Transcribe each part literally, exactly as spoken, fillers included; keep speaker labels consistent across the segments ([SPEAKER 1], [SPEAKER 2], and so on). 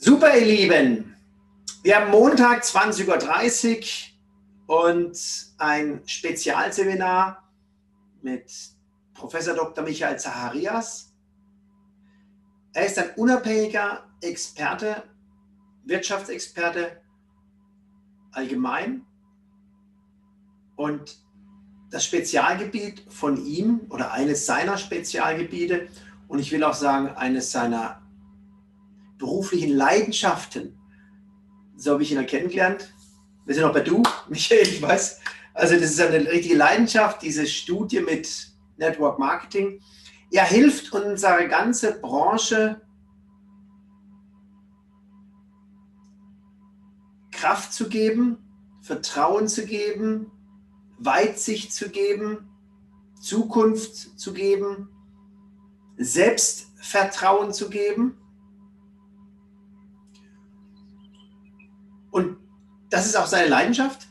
[SPEAKER 1] Super, ihr Lieben. Wir haben Montag zwanzig Uhr dreißig und ein Spezialseminar mit Professor Doktor Michael Zacharias. Er ist ein unabhängiger Experte, Wirtschaftsexperte allgemein. Und das Spezialgebiet von ihm oder eines seiner Spezialgebiete, und ich will auch sagen, eines seiner beruflichen Leidenschaften, so habe ich ihn kennengelernt. Wir sind auch bei du, Michael, ich weiß. Also das ist eine richtige Leidenschaft, diese Studie mit Network Marketing. Er hilft unsere ganze Branche, Kraft zu geben, Vertrauen zu geben, Weitsicht zu geben, Zukunft zu geben, Selbstvertrauen zu geben. Und das ist auch seine Leidenschaft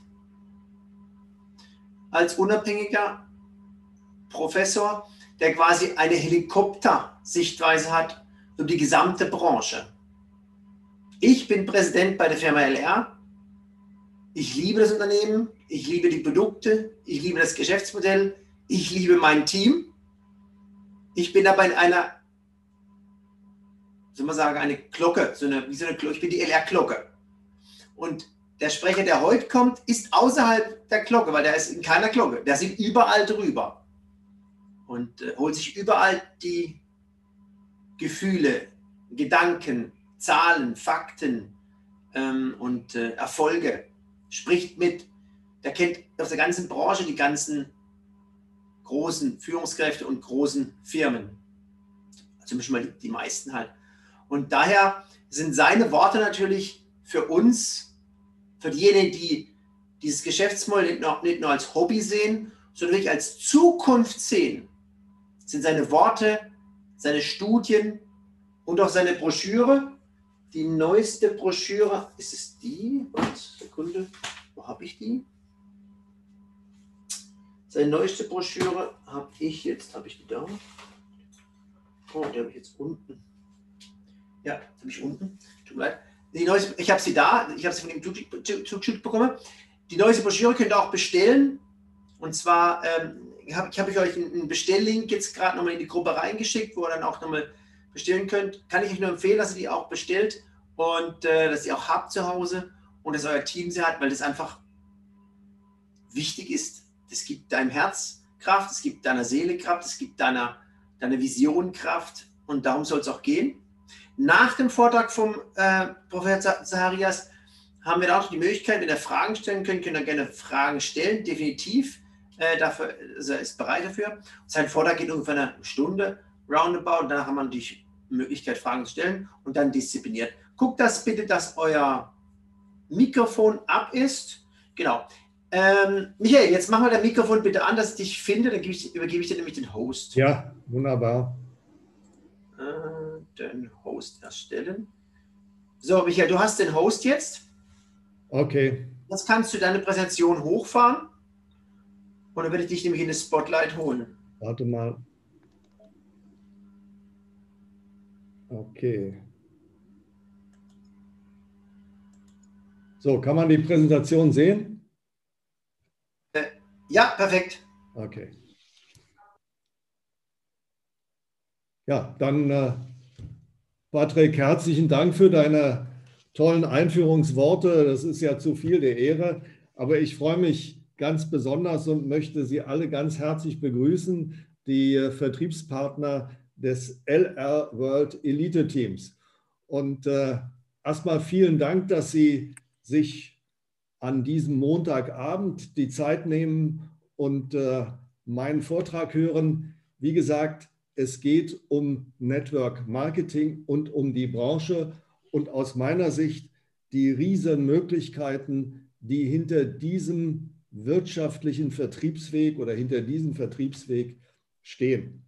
[SPEAKER 1] als unabhängiger Professor, der quasi eine Helikopter-Sichtweise hat über die gesamte Branche. Ich bin Präsident bei der Firma L R. Ich liebe das Unternehmen, ich liebe die Produkte, ich liebe das Geschäftsmodell, ich liebe mein Team. Ich bin aber in einer, soll man sagen, eine Glocke, so eine, wie so eine Glocke. Ich bin die L R-Glocke. Und der Sprecher, der heute kommt, ist außerhalb der Glocke, weil der ist in keiner Glocke. Der sieht überall drüber und äh, holt sich überall die Gefühle, Gedanken, Zahlen, Fakten ähm, und äh, Erfolge. Spricht mit. Der kennt aus der ganzen Branche die ganzen großen Führungskräfte und großen Firmen. Zumindest mal die, die meisten halt. Und daher sind seine Worte natürlich für uns, für diejenigen, die dieses Geschäftsmodell nicht nur, nicht nur als Hobby sehen, sondern wirklich als Zukunft sehen, sind seine Worte, seine Studien und auch seine Broschüre. Die neueste Broschüre, ist es die? Sekunde, wo habe ich die? Seine neueste Broschüre habe ich jetzt, habe ich die da? Oh, die habe ich jetzt unten. Ja, habe ich unten. Tut mir leid. Die neueste, ich habe sie da, ich habe sie von ihm zugeschickt bekommen. Die neueste Broschüre könnt ihr auch bestellen. Und zwar ähm, habe ich, hab ich euch einen Bestelllink jetzt gerade nochmal in die Gruppe reingeschickt, wo ihr dann auch nochmal bestellen könnt. Kann ich euch nur empfehlen, dass ihr die auch bestellt und äh, dass ihr auch habt zu Hause und dass euer Team sie hat, weil das einfach wichtig ist. Das gibt deinem Herz Kraft, es gibt deiner Seele Kraft, es gibt deiner, deiner Vision Kraft und darum soll es auch gehen. Nach dem Vortrag vom äh, Professor Zacharias haben wir da auch die Möglichkeit, wenn ihr Fragen stellen könnt, könnt ihr gerne Fragen stellen, definitiv. Äh, dafür, also er ist bereit dafür. Sein Vortrag geht ungefähr eine Stunde, roundabout. Danach haben wir natürlich die Möglichkeit, Fragen zu stellen und dann diszipliniert. Guckt das bitte, dass euer Mikrofon ab ist. Genau. Ähm, Michael, jetzt machen wir das Mikrofon bitte an, dass ich dich finde. Dann ich, übergebe ich dir nämlich den Host.
[SPEAKER 2] Ja, wunderbar.
[SPEAKER 1] Äh, den Host erstellen. So, Michael, du hast den Host jetzt.
[SPEAKER 2] Okay.
[SPEAKER 1] Jetzt kannst du deine Präsentation hochfahren und dann werde ich dich nämlich in das Spotlight holen.
[SPEAKER 2] Warte mal. Okay. So, kann man die Präsentation sehen?
[SPEAKER 1] Äh, ja, perfekt.
[SPEAKER 2] Okay. Ja, dann äh, Patrick, herzlichen Dank für deine tollen Einführungsworte. Das ist ja zu viel der Ehre, aber ich freue mich ganz besonders und möchte Sie alle ganz herzlich begrüßen, die äh, Vertriebspartner des L R World Elite Teams. Und äh, erstmal vielen Dank, dass Sie sich an diesem Montagabend die Zeit nehmen und äh, meinen Vortrag hören. Wie gesagt, es geht um Network Marketing und um die Branche und aus meiner Sicht die riesen Möglichkeiten, die hinter diesem wirtschaftlichen Vertriebsweg oder hinter diesem Vertriebsweg stehen.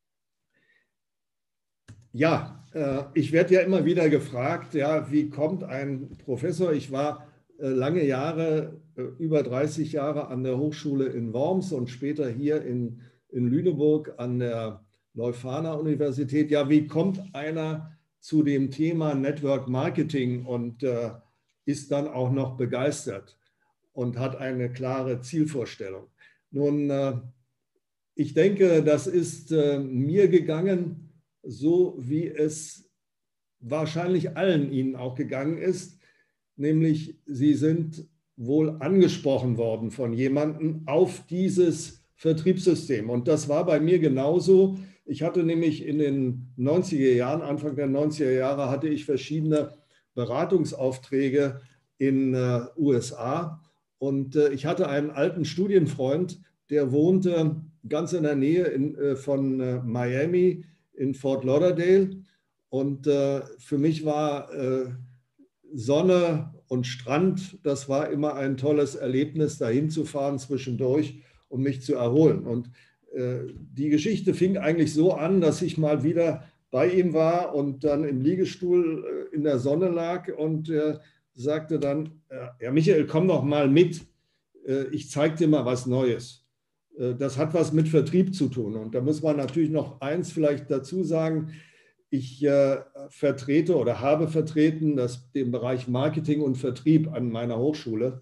[SPEAKER 2] Ja, äh, ich werde ja immer wieder gefragt, ja, wie kommt ein Professor? Ich war äh, lange Jahre, äh, über dreißig Jahre an der Hochschule in Worms und später hier in, in Lüneburg an der Leuphana Universität. Ja, wie kommt einer zu dem Thema Network Marketing und äh, ist dann auch noch begeistert und hat eine klare Zielvorstellung. Nun, äh, ich denke, das ist äh, mir gegangen, so wie es wahrscheinlich allen Ihnen auch gegangen ist, nämlich Sie sind wohl angesprochen worden von jemandem auf dieses Vertriebssystem. Und das war bei mir genauso. Ich hatte nämlich in den neunziger Jahren, Anfang der neunziger Jahre, hatte ich verschiedene Beratungsaufträge in äh, U S A. Und äh, ich hatte einen alten Studienfreund, der wohnte ganz in der Nähe in, äh, von äh, Miami in Fort Lauderdale. Und äh, für mich war äh, Sonne und Strand, das war immer ein tolles Erlebnis, dahin zu fahren zwischendurch, um mich zu erholen. Und äh, die Geschichte fing eigentlich so an, dass ich mal wieder bei ihm war und dann im Liegestuhl äh, in der Sonne lag und äh, sagte dann, äh, ja Michael, komm doch mal mit, äh, ich zeige dir mal was Neues. Äh, das hat was mit Vertrieb zu tun. Und da muss man natürlich noch eins vielleicht dazu sagen. Ich äh, vertrete oder habe vertreten das, den Bereich Marketing und Vertrieb an meiner Hochschule.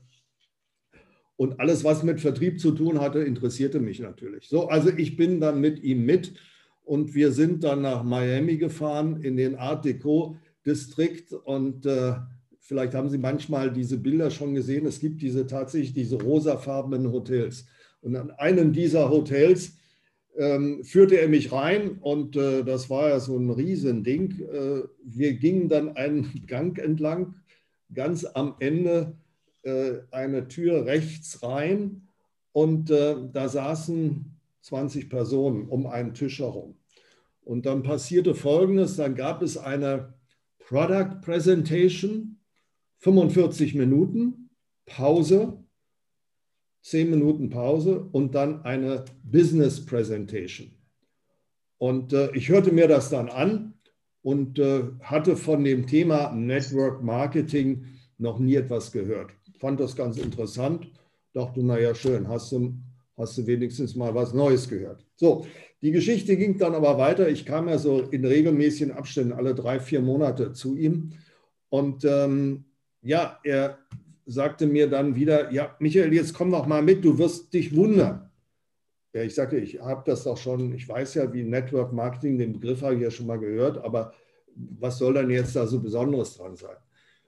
[SPEAKER 2] Und alles, was mit Vertrieb zu tun hatte, interessierte mich natürlich. So, also ich bin dann mit ihm mit und wir sind dann nach Miami gefahren in den Art Deco Distrikt. Und äh, vielleicht haben Sie manchmal diese Bilder schon gesehen. Es gibt diese tatsächlich diese rosafarbenen Hotels. Und an einem dieser Hotels Ähm, führte er mich rein und äh, das war ja so ein Riesending. Äh, wir gingen dann einen Gang entlang, ganz am Ende äh, eine Tür rechts rein und äh, da saßen zwanzig Personen um einen Tisch herum. Und dann passierte Folgendes, dann gab es eine Product Presentation, fünfundvierzig Minuten, Pause, zehn Minuten Pause und dann eine Business Presentation. Und äh, ich hörte mir das dann an und äh, hatte von dem Thema Network Marketing noch nie etwas gehört. Fand das ganz interessant, dachte, naja, schön, hast du, hast du wenigstens mal was Neues gehört. So, die Geschichte ging dann aber weiter. Ich kam ja so in regelmäßigen Abständen alle drei, vier Monate zu ihm. Und ähm, ja, er sagte mir dann wieder, ja, Michael, jetzt komm doch mal mit, du wirst dich wundern. Ja, ich sagte, ich habe das doch schon, ich weiß ja, wie Network Marketing, den Begriff habe ich ja schon mal gehört, aber was soll denn jetzt da so Besonderes dran sein?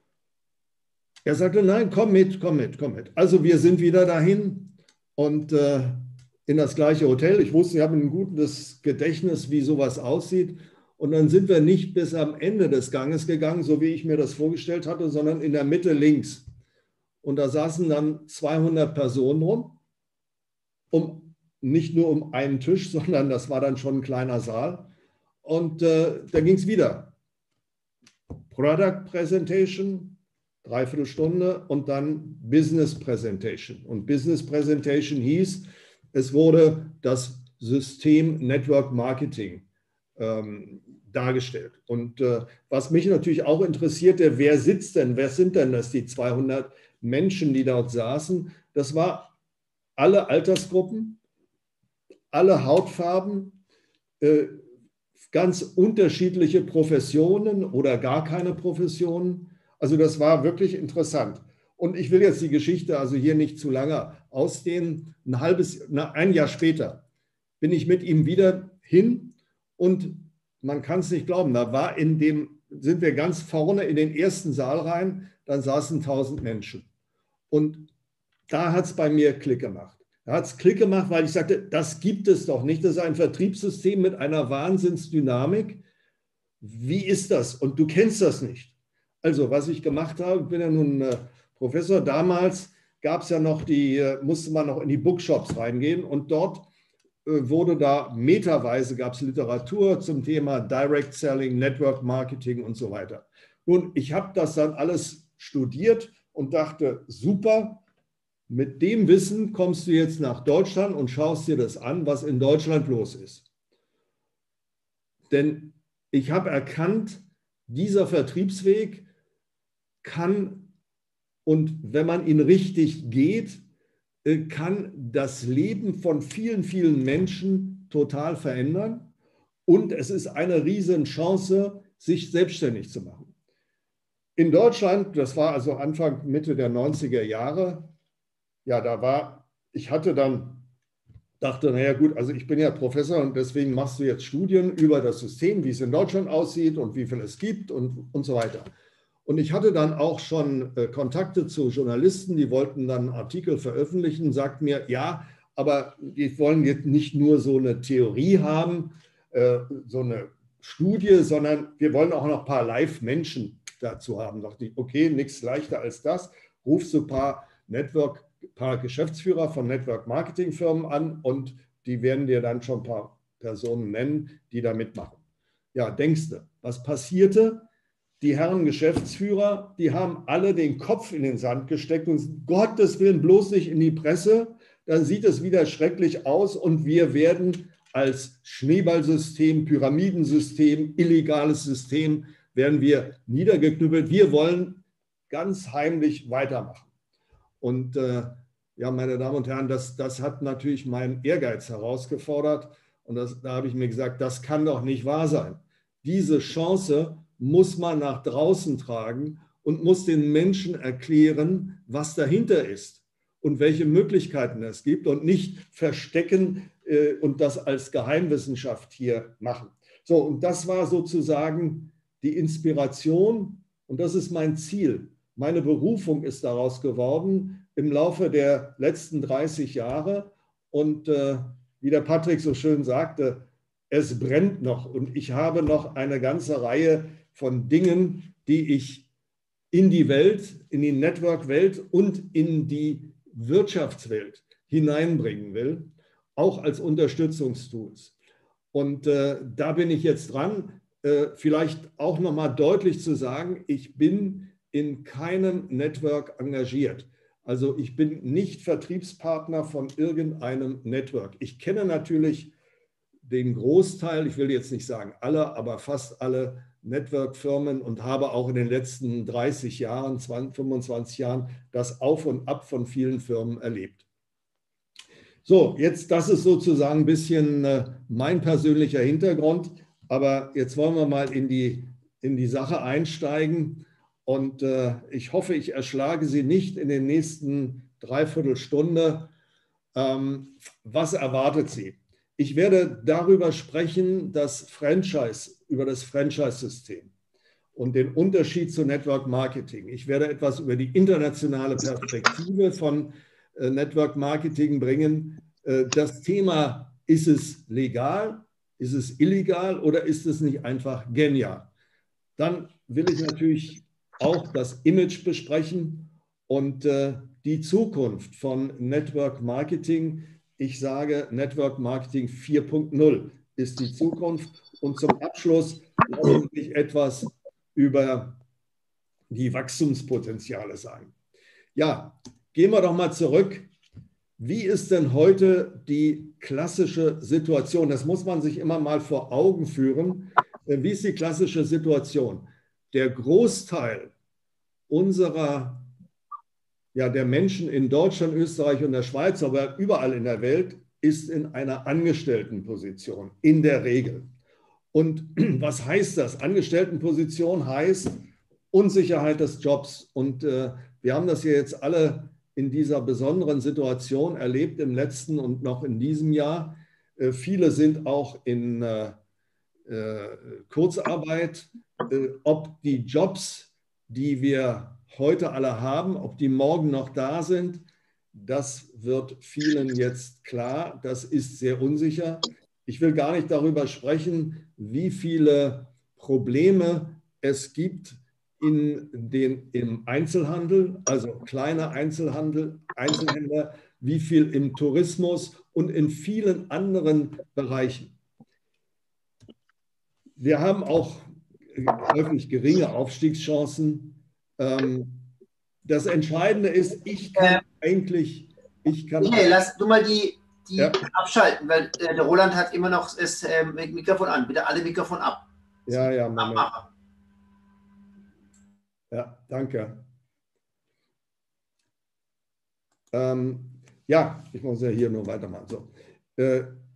[SPEAKER 2] Er sagte, nein, komm mit, komm mit, komm mit. Also wir sind wieder dahin und äh, in das gleiche Hotel. Ich wusste, ich habe ein gutes Gedächtnis, wie sowas aussieht. Und dann sind wir nicht bis am Ende des Ganges gegangen, so wie ich mir das vorgestellt hatte, sondern in der Mitte links. Und da saßen dann zweihundert Personen rum, um, nicht nur um einen Tisch, sondern das war dann schon ein kleiner Saal. Und äh, da ging es wieder. Product Presentation, dreiviertel Stunde und dann Business Presentation. Und Business Presentation hieß, es wurde das System Network Marketing ähm, dargestellt. Und äh, was mich natürlich auch interessierte, wer sitzt denn, wer sind denn das, die zweihundert Menschen, die dort saßen? Das war alle Altersgruppen, alle Hautfarben, äh, ganz unterschiedliche Professionen oder gar keine Professionen. Also das war wirklich interessant. Und ich will jetzt die Geschichte also hier nicht zu lange ausdehnen. Ein halbes, na, ein Jahr später bin ich mit ihm wieder hin und man kann es nicht glauben, da war in dem, sind wir ganz vorne in den ersten Saal rein, dann saßen tausend Menschen. Und da hat es bei mir Klick gemacht. Da hat es Klick gemacht, weil ich sagte, das gibt es doch nicht. Das ist ein Vertriebssystem mit einer Wahnsinnsdynamik. Wie ist das? Und du kennst das nicht. Also, was ich gemacht habe, ich bin ja nun äh, Professor, damals gab es ja noch die, äh, musste man noch in die Bookshops reingehen und dort äh, wurde da meterweise, gab es Literatur zum Thema Direct Selling, Network Marketing und so weiter. Nun, ich habe das dann alles studiert und dachte, super, mit dem Wissen kommst du jetzt nach Deutschland und schaust dir das an, was in Deutschland los ist. Denn ich habe erkannt, dieser Vertriebsweg kann, und wenn man ihn richtig geht, kann das Leben von vielen, vielen Menschen total verändern. und es ist eine Riesenchance, sich selbstständig zu machen. In Deutschland, das war also Anfang, Mitte der neunziger Jahre, ja, da war, ich hatte dann, dachte, naja gut, also ich bin ja Professor und deswegen machst du jetzt Studien über das System, wie es in Deutschland aussieht und wie viel es gibt und, und so weiter. Und ich hatte dann auch schon äh, Kontakte zu Journalisten, die wollten dann Artikel veröffentlichen, sagt mir, ja, aber die wollen jetzt nicht nur so eine Theorie haben, äh, so eine Studie, sondern wir wollen auch noch ein paar Live-Menschen dazu haben. Da dachte ich, okay, nichts leichter als das. Rufst du ein paar Network, ein paar Geschäftsführer von Network-Marketing-Firmen an und die werden dir dann schon ein paar Personen nennen, die da mitmachen. Ja, denkst du, was passierte? Die Herren Geschäftsführer, die haben alle den Kopf in den Sand gesteckt und Gottes Willen bloß nicht in die Presse, dann sieht es wieder schrecklich aus und wir werden als Schneeballsystem, Pyramidensystem, illegales System, werden wir niedergeknüppelt. Wir wollen ganz heimlich weitermachen. Und äh, ja, meine Damen und Herren, das, das hat natürlich meinen Ehrgeiz herausgefordert und das, da habe ich mir gesagt, das kann doch nicht wahr sein. Diese Chance muss man nach draußen tragen und muss den Menschen erklären, was dahinter ist und welche Möglichkeiten es gibt und nicht verstecken äh, und das als Geheimwissenschaft hier machen. So, und das war sozusagen die Inspiration und das ist mein Ziel. Meine Berufung ist daraus geworden im Laufe der letzten dreißig Jahre und äh, wie der Patrick so schön sagte, es brennt noch und ich habe noch eine ganze Reihe von Dingen, die ich in die Welt, in die Network-Welt und in die Wirtschaftswelt hineinbringen will, auch als Unterstützungstools. Und äh, da bin ich jetzt dran, äh, vielleicht auch nochmal deutlich zu sagen, ich bin in keinem Network engagiert. Also ich bin nicht Vertriebspartner von irgendeinem Network. Ich kenne natürlich den Großteil, ich will jetzt nicht sagen alle, aber fast alle Network-Firmen und habe auch in den letzten dreißig Jahren, zwanzig, fünfundzwanzig Jahren das Auf und Ab von vielen Firmen erlebt. So, jetzt, das ist sozusagen ein bisschen äh, mein persönlicher Hintergrund, aber jetzt wollen wir mal in die, in die Sache einsteigen und äh, ich hoffe, ich erschlage Sie nicht in den nächsten Dreiviertelstunde. Ähm, was erwartet Sie? Ich werde darüber sprechen, das Franchise, über das Franchise-System und den Unterschied zu Network Marketing. Ich werde etwas über die internationale Perspektive von äh, Network Marketing bringen. Äh, das Thema, ist es legal, ist es illegal oder ist es nicht einfach genial? Dann will ich natürlich auch das Image besprechen und äh, die Zukunft von Network Marketing. Ich sage, Network Marketing vier Punkt null ist die Zukunft. Und zum Abschluss lassen Sie mich etwas über die Wachstumspotenziale sagen. Ja, gehen wir doch mal zurück. Wie ist denn heute die klassische Situation? Das muss man sich immer mal vor Augen führen. Wie ist die klassische Situation? Der Großteil unserer Ja, der Menschen in Deutschland, Österreich und der Schweiz, aber überall in der Welt, ist in einer Angestelltenposition, in der Regel. Und was heißt das? Angestelltenposition heißt Unsicherheit des Jobs. Und äh, wir haben das ja jetzt alle in dieser besonderen Situation erlebt im letzten und noch in diesem Jahr. Äh, viele sind auch in äh, äh, Kurzarbeit. Äh, ob die Jobs, die wir heute alle haben, ob die morgen noch da sind, das wird vielen jetzt klar. Das ist sehr unsicher. Ich will gar nicht darüber sprechen, wie viele Probleme es gibt in den, im Einzelhandel, also kleiner Einzelhandel, Einzelhändler, wie viel im Tourismus und in vielen anderen Bereichen. Wir haben auch häufig geringe Aufstiegschancen. Das Entscheidende ist, ich kann äh, eigentlich, ich kann...
[SPEAKER 1] Nee, lass du mal die, die
[SPEAKER 2] ja.
[SPEAKER 1] abschalten, weil äh, der Roland hat immer noch das äh, Mikrofon an. Bitte alle Mikrofon ab.
[SPEAKER 2] Ja, ja, Moment. Ja, danke. Ähm, ja, ich muss ja hier nur weitermachen. So. Äh,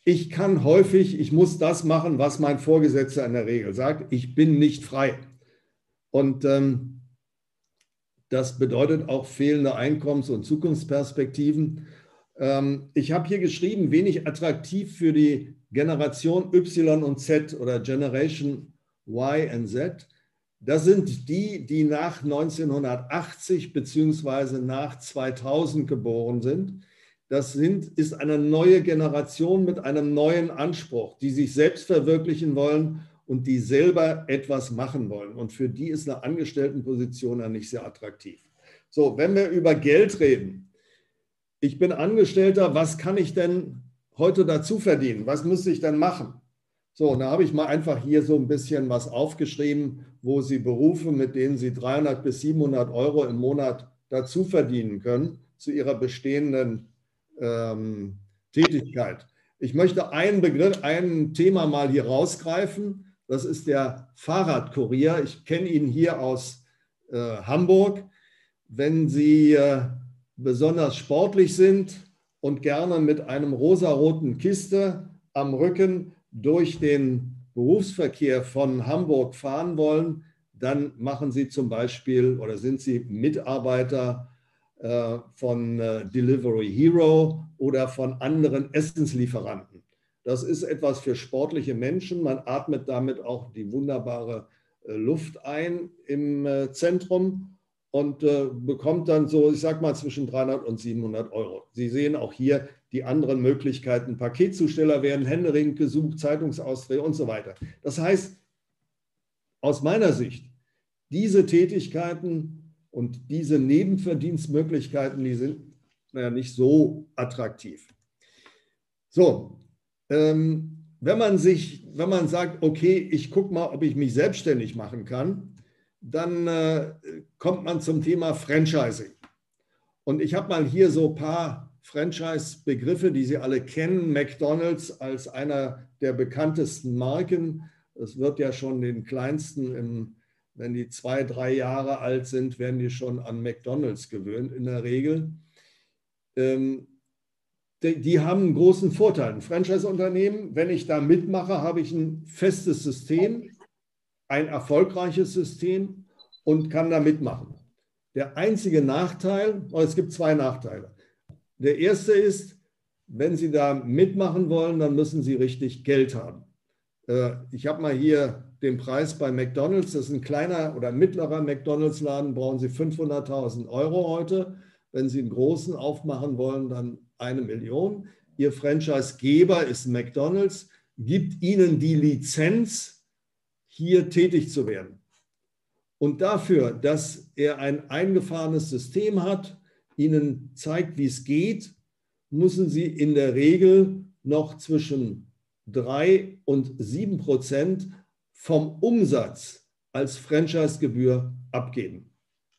[SPEAKER 2] ich kann häufig, ich muss das machen, was mein Vorgesetzter in der Regel sagt. Ich bin nicht frei. Und ähm, das bedeutet auch fehlende Einkommens- und Zukunftsperspektiven. Ähm, ich habe hier geschrieben, wenig attraktiv für die Generation Y und Z oder Generation Y und Z. Das sind die, die nach neunzehnhundertachtzig beziehungsweise nach zweitausend geboren sind. Das sind, ist eine neue Generation mit einem neuen Anspruch, die sich selbst verwirklichen wollen und die selber etwas machen wollen. Und für die ist eine Angestelltenposition ja nicht sehr attraktiv. So, wenn wir über Geld reden, ich bin Angestellter, was kann ich denn heute dazu verdienen? Was müsste ich denn machen? So, und da habe ich mal einfach hier so ein bisschen was aufgeschrieben, wo Sie Berufe, mit denen Sie dreihundert bis siebenhundert Euro im Monat dazu verdienen können, zu Ihrer bestehenden ähm, Tätigkeit. Ich möchte einen Begriff, ein Thema mal hier rausgreifen. Das ist der Fahrradkurier. Ich kenne ihn hier aus äh, Hamburg. Wenn Sie äh, besonders sportlich sind und gerne mit einem rosaroten Kiste am Rücken durch den Berufsverkehr von Hamburg fahren wollen, dann machen Sie zum Beispiel oder sind Sie Mitarbeiter äh, von äh, Delivery Hero oder von anderen Essenslieferanten. Das ist etwas für sportliche Menschen. Man atmet damit auch die wunderbare äh, Luft ein im äh, Zentrum und äh, bekommt dann so, ich sag mal, zwischen dreihundert und siebenhundert Euro. Sie sehen auch hier die anderen Möglichkeiten. Paketzusteller werden händeringend gesucht, Zeitungsausträge und so weiter. Das heißt, aus meiner Sicht, diese Tätigkeiten und diese Nebenverdienstmöglichkeiten, die sind naja, nicht so attraktiv. So, ähm, wenn man sich, wenn man sagt, okay, ich gucke mal, ob ich mich selbstständig machen kann, dann äh, kommt man zum Thema Franchising. Und ich habe mal hier so ein paar Franchise-Begriffe, die Sie alle kennen. McDonald's als einer der bekanntesten Marken. Es wird ja schon den kleinsten, im, wenn die zwei, drei Jahre alt sind, werden die schon an McDonald's gewöhnt in der Regel. Ähm, die, die haben einen großen Vorteil. Ein Franchise-Unternehmen, wenn ich da mitmache, habe ich ein festes System, ein erfolgreiches System und kann da mitmachen. Der einzige Nachteil, oh, es gibt zwei Nachteile. Der erste ist, wenn Sie da mitmachen wollen, dann müssen Sie richtig Geld haben. Ich habe mal hier den Preis bei McDonald's, das ist ein kleiner oder mittlerer McDonald's-Laden, brauchen Sie fünfhunderttausend Euro heute. Wenn Sie einen großen aufmachen wollen, dann eine Million. Ihr Franchise-Geber ist McDonald's, gibt Ihnen die Lizenz, hier tätig zu werden. Und dafür, dass er ein eingefahrenes System hat, Ihnen zeigt, wie es geht, müssen Sie in der Regel noch zwischen drei und sieben Prozent vom Umsatz als Franchise-Gebühr abgeben.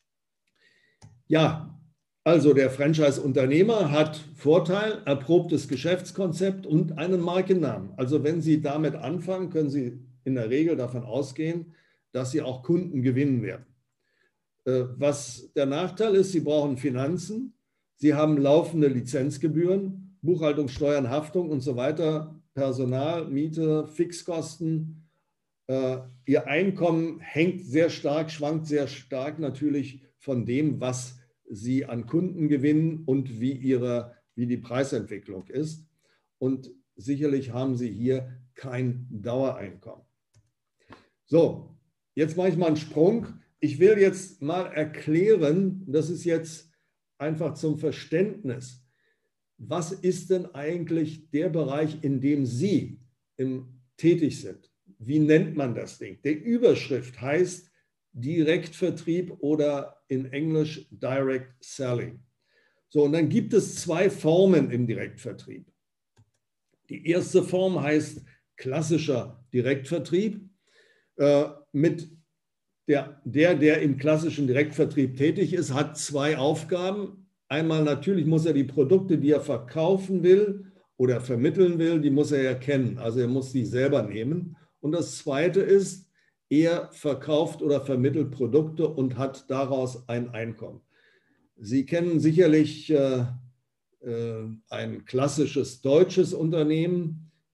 [SPEAKER 2] Ja, also der Franchise-Unternehmer hat Vorteil, erprobtes Geschäftskonzept und einen Markennamen. Also wenn Sie damit anfangen, können Sie in der Regel davon ausgehen, dass Sie auch Kunden gewinnen werden. Was der Nachteil ist, Sie brauchen Finanzen, Sie haben laufende Lizenzgebühren, Buchhaltung, Steuern, Haftung und so weiter, Personal, Miete, Fixkosten. Ihr Einkommen hängt sehr stark, schwankt sehr stark natürlich von dem, was Sie an Kunden gewinnen und wie, ihre, wie die Preisentwicklung ist. Und sicherlich haben Sie hier kein Dauereinkommen. So, jetzt mache ich mal einen Sprung. Ich will jetzt mal erklären, das ist jetzt einfach zum Verständnis, was ist denn eigentlich der Bereich, in dem Sie im, tätig sind? Wie nennt man das Ding? Die Überschrift heißt Direktvertrieb oder in Englisch Direct Selling. So, und dann gibt es zwei Formen im Direktvertrieb. Die erste Form heißt klassischer Direktvertrieb. Äh, mit der, der, der im klassischen Direktvertrieb tätig ist, hat zwei Aufgaben. Einmal natürlich muss er die Produkte, die er verkaufen will oder vermitteln will, die muss er ja kennen. Also er muss die selber nehmen. Und das Zweite ist, er verkauft oder vermittelt Produkte und hat daraus ein Einkommen. Sie kennen sicherlich äh, äh, ein klassisches deutsches Unternehmen,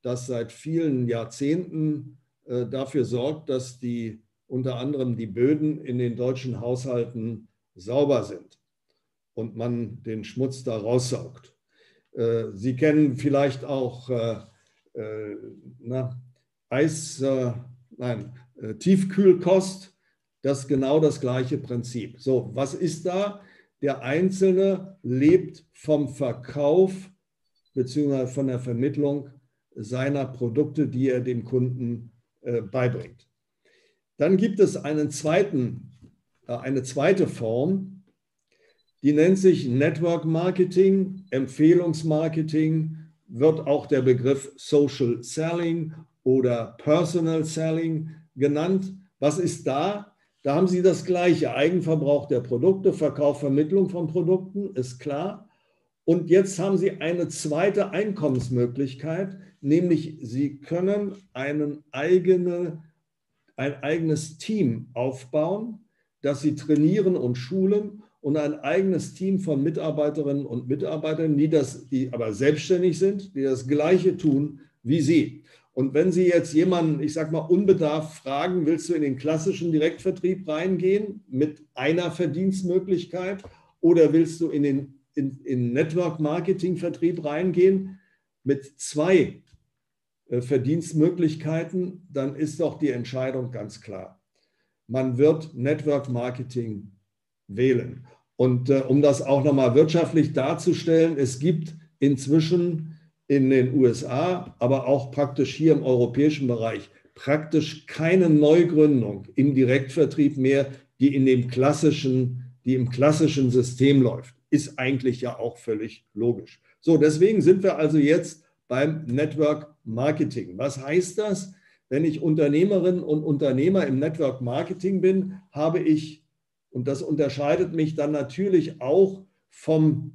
[SPEAKER 2] das seit vielen Jahrzehnten äh, dafür sorgt, dass die unter anderem die Böden in den deutschen Haushalten sauber sind und man den Schmutz da raussaugt. Äh, Sie kennen vielleicht auch äh, äh, na, Eis, äh, nein, äh, Tiefkühlkost, das ist genau das gleiche Prinzip. So, was ist da? Der Einzelne lebt vom Verkauf bzw. von der Vermittlung seiner Produkte, die er dem Kunden äh, beibringt. Dann gibt es einen zweiten, äh, eine zweite Form, die nennt sich Network Marketing, Empfehlungsmarketing, wird auch der Begriff Social Selling oder Personal Selling genannt. Was ist da? Da haben Sie das gleiche, Eigenverbrauch der Produkte, Verkauf, Vermittlung von Produkten, ist klar. Und jetzt haben Sie eine zweite Einkommensmöglichkeit, nämlich Sie können einen eigene, ein eigenes Team aufbauen, das Sie trainieren und schulen und ein eigenes Team von Mitarbeiterinnen und Mitarbeitern, die, das, die aber selbstständig sind, die das Gleiche tun wie Sie. Und wenn Sie jetzt jemanden, ich sage mal, unbedarft fragen, willst du in den klassischen Direktvertrieb reingehen mit einer Verdienstmöglichkeit oder willst du in den in, in Network-Marketing-Vertrieb reingehen mit zwei äh, Verdienstmöglichkeiten, dann ist doch die Entscheidung ganz klar. Man wird Network-Marketing wählen. Und äh, um das auch nochmal wirtschaftlich darzustellen, es gibt inzwischen in den U S A, aber auch praktisch hier im europäischen Bereich, praktisch keine Neugründung im Direktvertrieb mehr, die in dem klassischen, die im klassischen System läuft. Ist eigentlich ja auch völlig logisch. So, deswegen sind wir also jetzt beim Network Marketing. Was heißt das? Wenn ich Unternehmerinnen und Unternehmer im Network Marketing bin, habe ich, und das unterscheidet mich dann natürlich auch vom,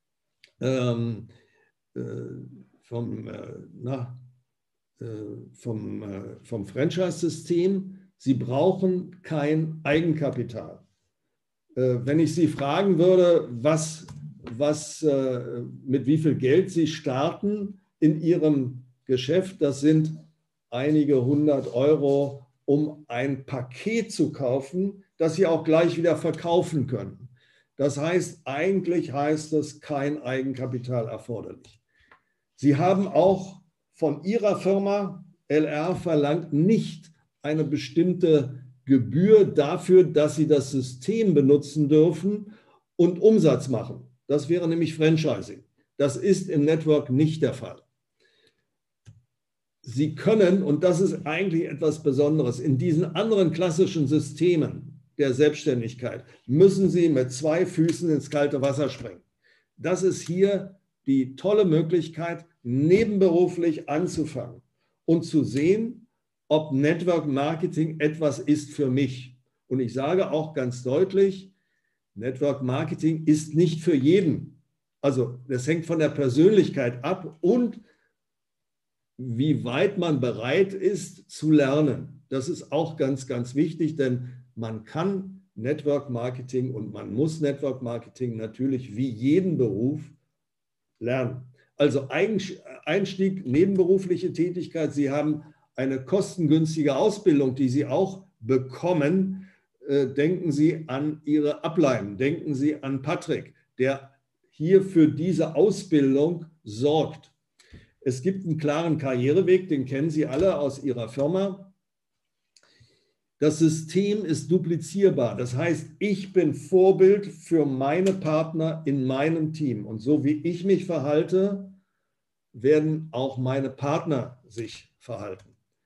[SPEAKER 2] ähm, äh, vom, äh, na, äh, vom, äh, vom Franchise-System, Sie brauchen kein Eigenkapital. Wenn ich Sie fragen würde, was, was, mit wie viel Geld Sie starten in Ihrem Geschäft, das sind einige hundert Euro, um ein Paket zu kaufen, das Sie auch gleich wieder verkaufen können. Das heißt, eigentlich heißt es kein Eigenkapital erforderlich. Sie haben auch von Ihrer Firma L R verlangt nicht eine bestimmte Gebühr dafür, dass Sie das System benutzen dürfen und Umsatz machen. Das wäre nämlich Franchising. Das ist im Network nicht der Fall. Sie können, und das ist eigentlich etwas Besonderes, in diesen anderen klassischen Systemen der Selbstständigkeit müssen Sie mit zwei Füßen ins kalte Wasser springen. Das ist hier die tolle Möglichkeit, nebenberuflich anzufangen und zu sehen, ob Network Marketing etwas ist für mich. Und ich sage auch ganz deutlich, Network Marketing ist nicht für jeden. Also das hängt von der Persönlichkeit ab und wie weit man bereit ist zu lernen. Das ist auch ganz, ganz wichtig, denn man kann Network Marketing und man muss Network Marketing natürlich wie jeden Beruf lernen. Also Einstieg, nebenberufliche Tätigkeit. Sie haben eine kostengünstige Ausbildung, die Sie auch bekommen. Äh, denken Sie an Ihre Ableim, denken Sie an Patrick, der hier für diese Ausbildung sorgt. Es gibt einen klaren Karriereweg, den kennen Sie alle aus Ihrer Firma. Das System ist duplizierbar. Das heißt, ich bin Vorbild für meine Partner in meinem Team. Und so wie ich mich verhalte, werden auch meine Partner sich verhalten.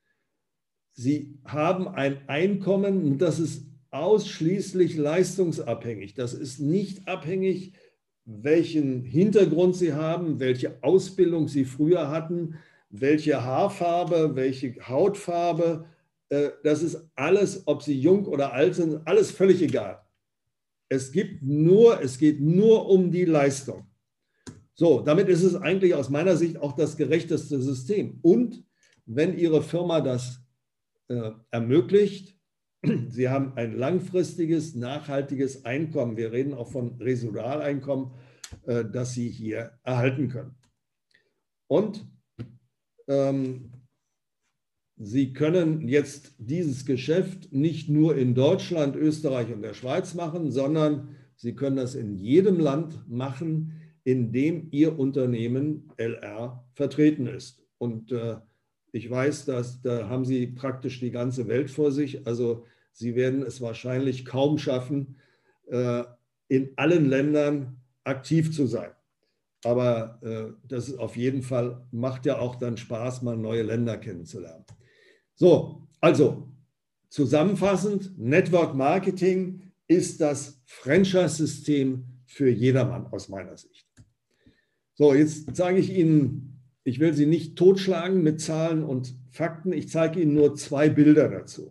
[SPEAKER 2] Sie haben ein Einkommen, das ist ausschließlich leistungsabhängig. Das ist nicht abhängig, welchen Hintergrund Sie haben, welche Ausbildung Sie früher hatten, welche Haarfarbe, welche Hautfarbe. Das ist alles, ob Sie jung oder alt sind, alles völlig egal. Es gibt nur, es geht nur um die Leistung. So, damit ist es eigentlich aus meiner Sicht auch das gerechteste System. Und wenn Ihre Firma das äh, ermöglicht, Sie haben ein langfristiges, nachhaltiges Einkommen, wir reden auch von Residualeinkommen, äh, das Sie hier erhalten können. Und ähm, Sie können jetzt dieses Geschäft nicht nur in Deutschland, Österreich und der Schweiz machen, sondern Sie können das in jedem Land machen, in dem Ihr Unternehmen L R vertreten ist. Und äh, ich weiß, dass da haben Sie praktisch die ganze Welt vor sich. Also Sie werden es wahrscheinlich kaum schaffen, äh, in allen Ländern aktiv zu sein. Aber äh, das ist auf jeden Fall, macht ja auch dann Spaß, mal neue Länder kennenzulernen. So, also zusammenfassend, Network Marketing ist das Franchise-System für jedermann aus meiner Sicht. So, jetzt zeige ich Ihnen, ich will Sie nicht totschlagen mit Zahlen und Fakten, ich zeige Ihnen nur zwei Bilder dazu.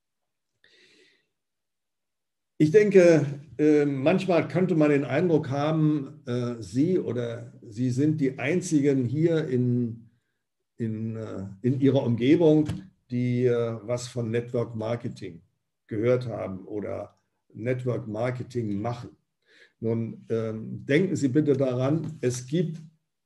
[SPEAKER 2] Ich denke, manchmal könnte man den Eindruck haben, Sie oder Sie sind die Einzigen hier in, in, in Ihrer Umgebung, die was von Network Marketing gehört haben oder Network Marketing machen. Nun denken Sie bitte daran, es gibt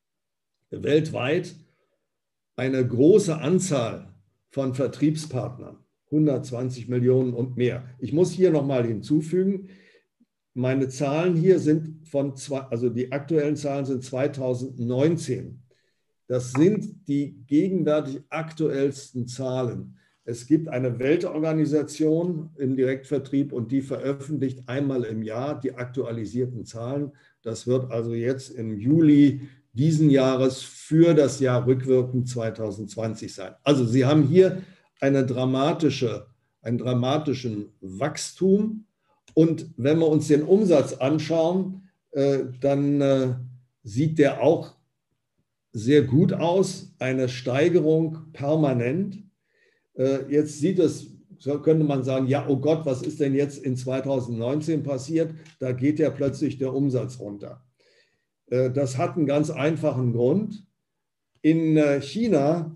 [SPEAKER 2] weltweit eine große Anzahl von Vertriebspartnern. hundertzwanzig Millionen und mehr. Ich muss hier nochmal hinzufügen, meine Zahlen hier sind von, zwei, also die aktuellen Zahlen sind zweitausendneunzehn. Das sind die gegenwärtig aktuellsten Zahlen. Es gibt eine Weltorganisation im Direktvertrieb und die veröffentlicht einmal im Jahr die aktualisierten Zahlen. Das wird also jetzt im Juli diesen Jahres für das Jahr rückwirkend zweitausendzwanzig sein. Also Sie haben hier eine dramatische, einen dramatischen Wachstum. Und wenn wir uns den Umsatz anschauen, äh, dann äh, sieht der auch sehr gut aus, eine Steigerung permanent. Äh, jetzt sieht es, so könnte man sagen, ja, oh Gott, was ist denn jetzt in zweitausendneunzehn passiert? Da geht ja plötzlich der Umsatz runter. Äh, das hat einen ganz einfachen Grund. In äh, China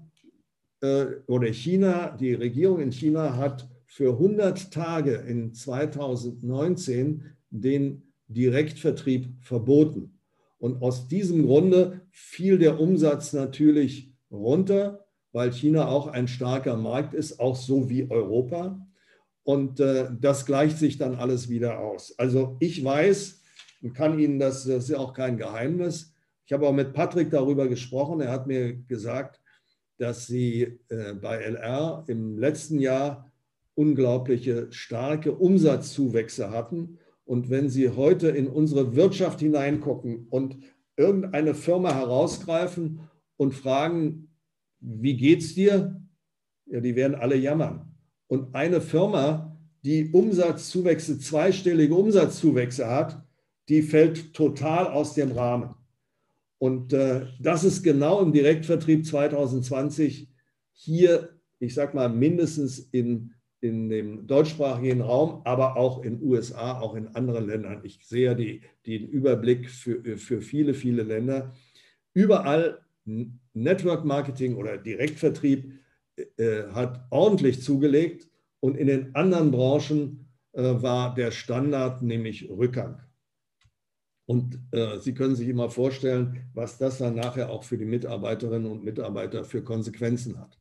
[SPEAKER 2] oder China, die Regierung in China hat für hundert Tage in zweitausendneunzehn den Direktvertrieb verboten. Und aus diesem Grunde fiel der Umsatz natürlich runter, weil China auch ein starker Markt ist, auch so wie Europa. Und äh, das gleicht sich dann alles wieder aus. Also ich weiß und kann Ihnen das, das ist ja auch kein Geheimnis. Ich habe auch mit Patrick darüber gesprochen. Er hat mir gesagt, dass sie äh, bei L R im letzten Jahr unglaubliche starke Umsatzzuwächse hatten. Und wenn Sie heute in unsere Wirtschaft hineingucken und irgendeine Firma herausgreifen und fragen, wie geht's dir? Ja, die werden alle jammern. Und eine Firma, die Umsatzzuwächse, zweistellige Umsatzzuwächse hat, die fällt total aus dem Rahmen. Und äh, das ist genau im Direktvertrieb zweitausendzwanzig hier, ich sage mal, mindestens in, in dem deutschsprachigen Raum, aber auch in den U S A, auch in anderen Ländern. Ich sehe die, den Überblick für, für viele, viele Länder. Überall Network Marketing oder Direktvertrieb äh, hat ordentlich zugelegt und in den anderen Branchen äh, war der Standard nämlich Rückgang. Und äh, Sie können sich immer vorstellen, was das dann nachher auch für die Mitarbeiterinnen und Mitarbeiter für Konsequenzen hat.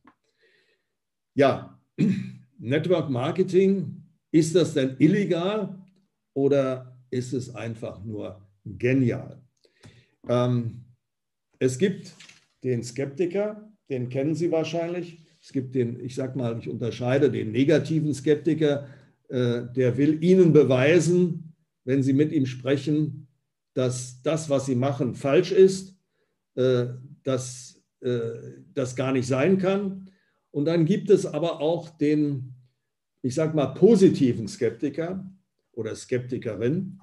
[SPEAKER 2] Ja, Network Marketing, ist das denn illegal oder ist es einfach nur genial? Ähm, es gibt den Skeptiker, den kennen Sie wahrscheinlich. Es gibt den, ich sage mal, ich unterscheide den negativen Skeptiker, äh, der will Ihnen beweisen, wenn Sie mit ihm sprechen, dass das, was sie machen, falsch ist, dass das gar nicht sein kann. Und dann gibt es aber auch den, ich sage mal, positiven Skeptiker oder Skeptikerin,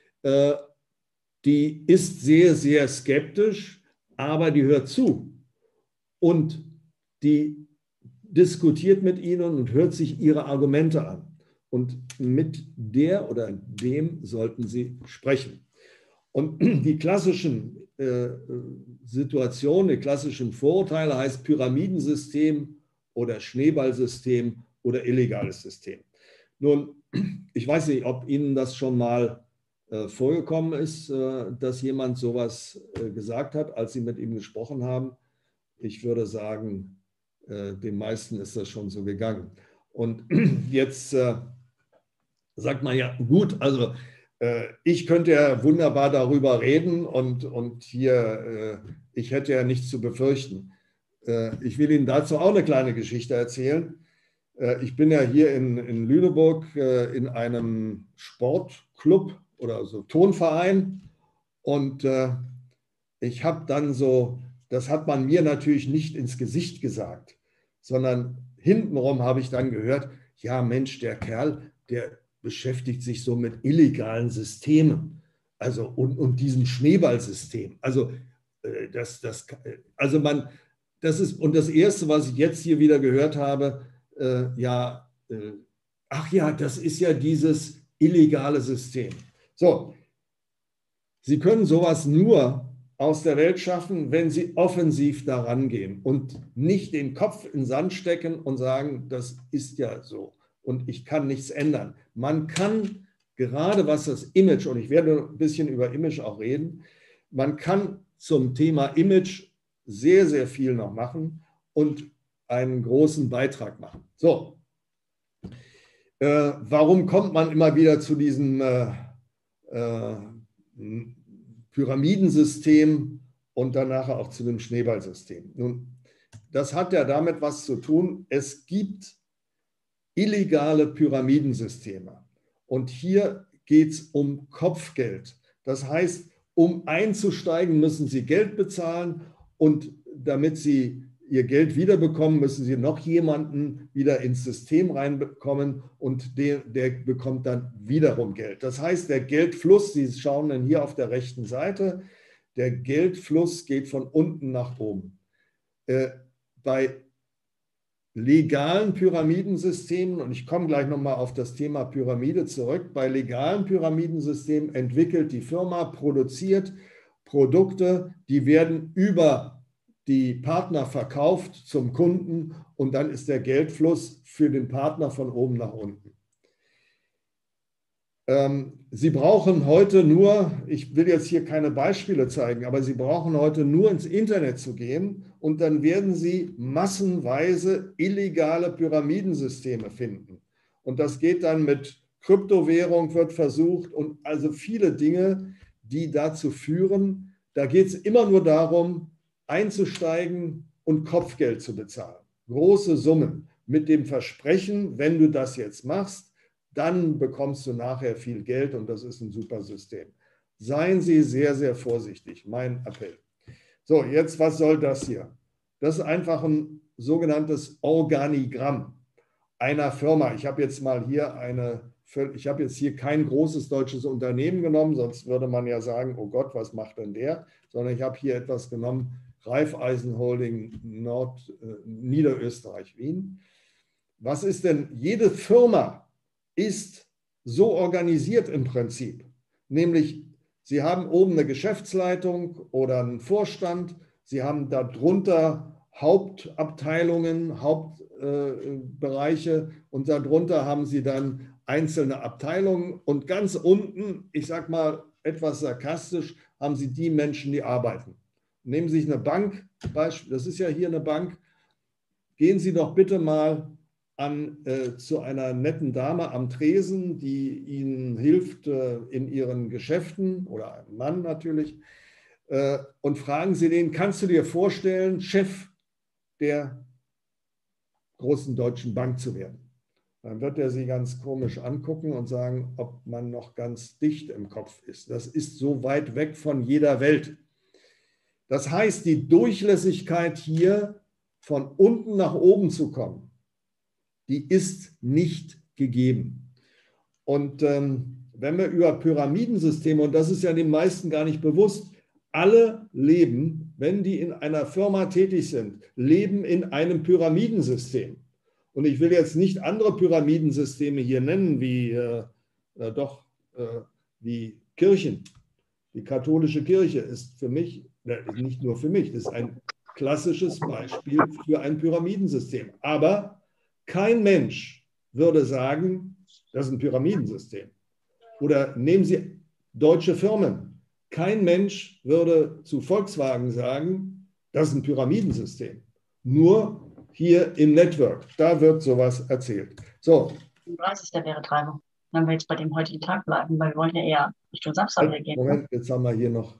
[SPEAKER 2] die ist sehr, sehr skeptisch, aber die hört zu und die diskutiert mit ihnen und hört sich ihre Argumente an. Und mit der oder dem sollten Sie sprechen. Und die klassischen äh, Situationen, die klassischen Vorurteile heißt Pyramidensystem oder Schneeballsystem oder illegales System. Nun, ich weiß nicht, ob Ihnen das schon mal äh, vorgekommen ist, äh, dass jemand sowas äh, gesagt hat, als Sie mit ihm gesprochen haben. ich würde sagen, äh, den meisten ist das schon so gegangen. Und jetzt äh, sagt man ja, gut, also äh, ich könnte ja wunderbar darüber reden und, und hier, äh, ich hätte ja nichts zu befürchten. Äh, ich will Ihnen dazu auch eine kleine Geschichte erzählen. Äh, ich bin ja hier in, in Lüneburg äh, in einem Sportclub oder so Turnverein und äh, ich habe dann so, das hat man mir natürlich nicht ins Gesicht gesagt, sondern hintenrum habe ich dann gehört, ja Mensch, der Kerl, der beschäftigt sich so mit illegalen Systemen, also und, und diesem Schneeballsystem. Also äh, das, das, also man, das ist, und das Erste, was ich jetzt hier wieder gehört habe, äh, ja, äh, ach ja, das ist ja dieses illegale System. So, Sie können sowas nur aus der Welt schaffen, wenn Sie offensiv daran gehen und nicht den Kopf in den Sand stecken und sagen, das ist ja so und ich kann nichts ändern. Man kann gerade was das Image, und ich werde ein bisschen über Image auch reden, man kann zum Thema Image sehr, sehr viel noch machen und einen großen Beitrag machen. So, äh, warum kommt man immer wieder zu diesem äh, äh, Pyramidensystem und danach auch zu dem Schneeballsystem? Nun, das hat ja damit was zu tun. Es gibt illegale Pyramidensysteme. Und hier geht es um Kopfgeld. Das heißt, um einzusteigen, müssen Sie Geld bezahlen und damit Sie Ihr Geld wiederbekommen, müssen Sie noch jemanden wieder ins System reinbekommen und der, der bekommt dann wiederum Geld. Das heißt, der Geldfluss, Sie schauen dann hier auf der rechten Seite, der Geldfluss geht von unten nach oben. Äh, bei legalen Pyramidensystemen, und ich komme gleich nochmal auf das Thema Pyramide zurück, bei legalen Pyramidensystemen entwickelt die Firma, produziert Produkte, die werden über die Partner verkauft zum Kunden und dann ist der Geldfluss für den Partner von oben nach unten. Ähm, Sie brauchen heute nur, ich will jetzt hier keine Beispiele zeigen, aber Sie brauchen heute nur ins Internet zu gehen und dann werden Sie massenweise illegale Pyramidensysteme finden. Und das geht dann mit Kryptowährung, wird versucht und also viele Dinge, die dazu führen, da geht es immer nur darum, einzusteigen und Kopfgeld zu bezahlen. Große Summen mit dem Versprechen, wenn du das jetzt machst, dann bekommst du nachher viel Geld und das ist ein super System. Seien Sie sehr, sehr vorsichtig, mein Appell. So, jetzt, was soll das hier? Das ist einfach ein sogenanntes Organigramm einer Firma. Ich habe jetzt mal hier eine, ich habe jetzt hier kein großes deutsches Unternehmen genommen, sonst würde man ja sagen, oh Gott, was macht denn der? Sondern ich habe hier etwas genommen, Raiffeisen Holding Nord, äh, Niederösterreich, Wien. Was ist denn, jede Firma ist so organisiert im Prinzip, nämlich Sie haben oben eine Geschäftsleitung oder einen Vorstand, Sie haben darunter Hauptabteilungen, Hauptbereiche äh, und darunter haben Sie dann einzelne Abteilungen und ganz unten, ich sage mal etwas sarkastisch, haben Sie die Menschen, die arbeiten. Nehmen Sie sich eine Bank, das ist ja hier eine Bank, gehen Sie doch bitte mal an, äh, zu einer netten Dame am Tresen, die Ihnen hilft äh, in Ihren Geschäften oder einem Mann natürlich äh, und fragen Sie den, kannst du dir vorstellen, Chef der großen deutschen Bank zu werden? Dann wird er Sie ganz komisch angucken und sagen, ob man noch ganz dicht im Kopf ist. Das ist so weit weg von jeder Welt. Das heißt, die Durchlässigkeit hier von unten nach oben zu kommen, die ist nicht gegeben. Und ähm, wenn wir über Pyramidensysteme, und das ist ja den meisten gar nicht bewusst, alle leben, wenn die in einer Firma tätig sind, leben in einem Pyramidensystem. Und ich will jetzt nicht andere Pyramidensysteme hier nennen, wie äh, äh, doch äh, wie Kirchen. Die katholische Kirche ist für mich, nicht nur für mich, das ist ein klassisches Beispiel für ein Pyramidensystem. Aber kein Mensch würde sagen, das ist ein Pyramidensystem. Oder nehmen Sie deutsche Firmen. Kein Mensch würde zu Volkswagen sagen, Das ist ein Pyramidensystem. Nur hier im Network, da wird sowas erzählt. So.
[SPEAKER 3] Was ist der Werbetreibung? Wenn wir jetzt bei dem heutigen Tag bleiben, weil wir wollen ja eher Richtung Samstag
[SPEAKER 2] Halt,
[SPEAKER 3] gehen.
[SPEAKER 2] Moment, jetzt haben wir hier noch.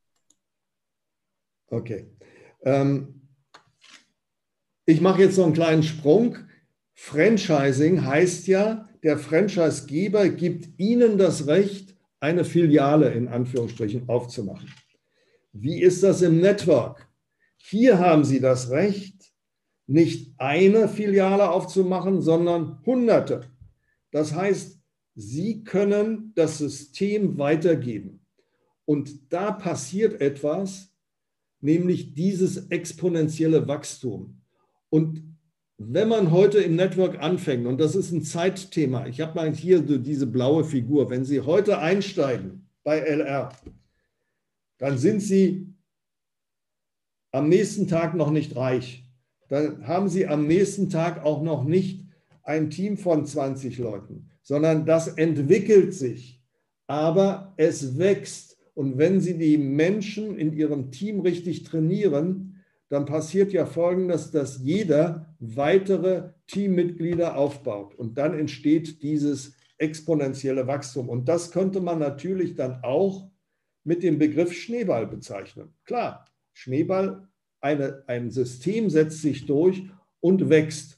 [SPEAKER 2] Okay. Ähm, ich mache jetzt noch einen kleinen Sprung. Franchising heißt ja, der Franchisegeber gibt Ihnen das Recht, eine Filiale in Anführungsstrichen aufzumachen. Wie ist das im Network? Hier haben Sie das Recht, nicht eine Filiale aufzumachen, sondern Hunderte. Das heißt, Sie können das System weitergeben. Und da passiert etwas, nämlich dieses exponentielle Wachstum. Und wenn man heute im Network anfängt, und das ist ein Zeitthema, ich habe mal hier diese blaue Figur, wenn Sie heute einsteigen bei L R, dann sind Sie am nächsten Tag noch nicht reich. Dann haben Sie am nächsten Tag auch noch nicht ein Team von zwanzig Leuten, sondern das entwickelt sich, aber es wächst. Und wenn Sie die Menschen in Ihrem Team richtig trainieren, dann passiert ja Folgendes, dass jeder weitere Teammitglieder aufbaut. Und dann entsteht dieses exponentielle Wachstum. Und das könnte man natürlich dann auch mit dem Begriff Schneeball bezeichnen. Klar, Schneeball, eine, ein System setzt sich durch und wächst.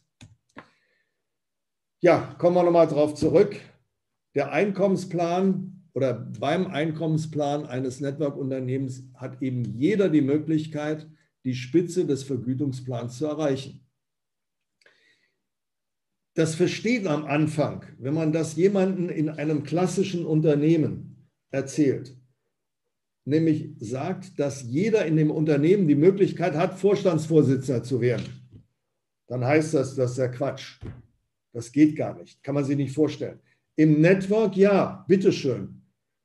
[SPEAKER 2] Ja, kommen wir nochmal drauf zurück. Der Einkommensplan oder beim Einkommensplan eines Network-Unternehmens hat eben jeder die Möglichkeit, die Spitze des Vergütungsplans zu erreichen. Das versteht am Anfang, wenn man das jemandem in einem klassischen Unternehmen erzählt, nämlich sagt, dass jeder in dem Unternehmen die Möglichkeit hat, Vorstandsvorsitzender zu werden, dann heißt das, das ist ja Quatsch. Das geht gar nicht, kann man sich nicht vorstellen. Im Network, ja, bitteschön.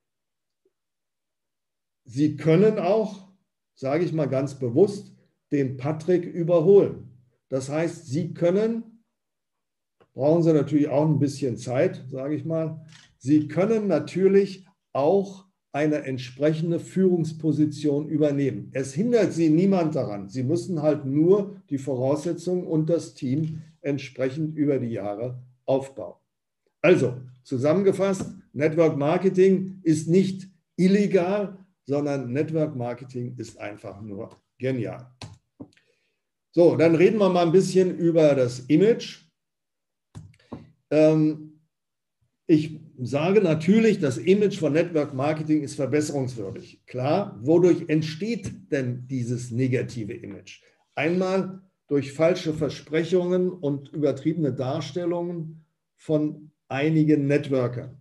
[SPEAKER 2] Sie können auch, sage ich mal ganz bewusst, den Patrick überholen. Das heißt, Sie können, brauchen Sie natürlich auch ein bisschen Zeit, sage ich mal, Sie können natürlich auch eine entsprechende Führungsposition übernehmen. Es hindert Sie niemand daran. Sie müssen halt nur die Voraussetzungen und das Team entsprechend über die Jahre aufbauen. Also, zusammengefasst, Network Marketing ist nicht illegal, sondern Network Marketing ist einfach nur genial. So, dann reden wir mal ein bisschen über das Image. Ähm, ich sage natürlich, das Image von Network Marketing ist verbesserungswürdig. Klar, wodurch entsteht denn dieses negative Image? Einmal durch falsche Versprechungen und übertriebene Darstellungen von einigen Networkern.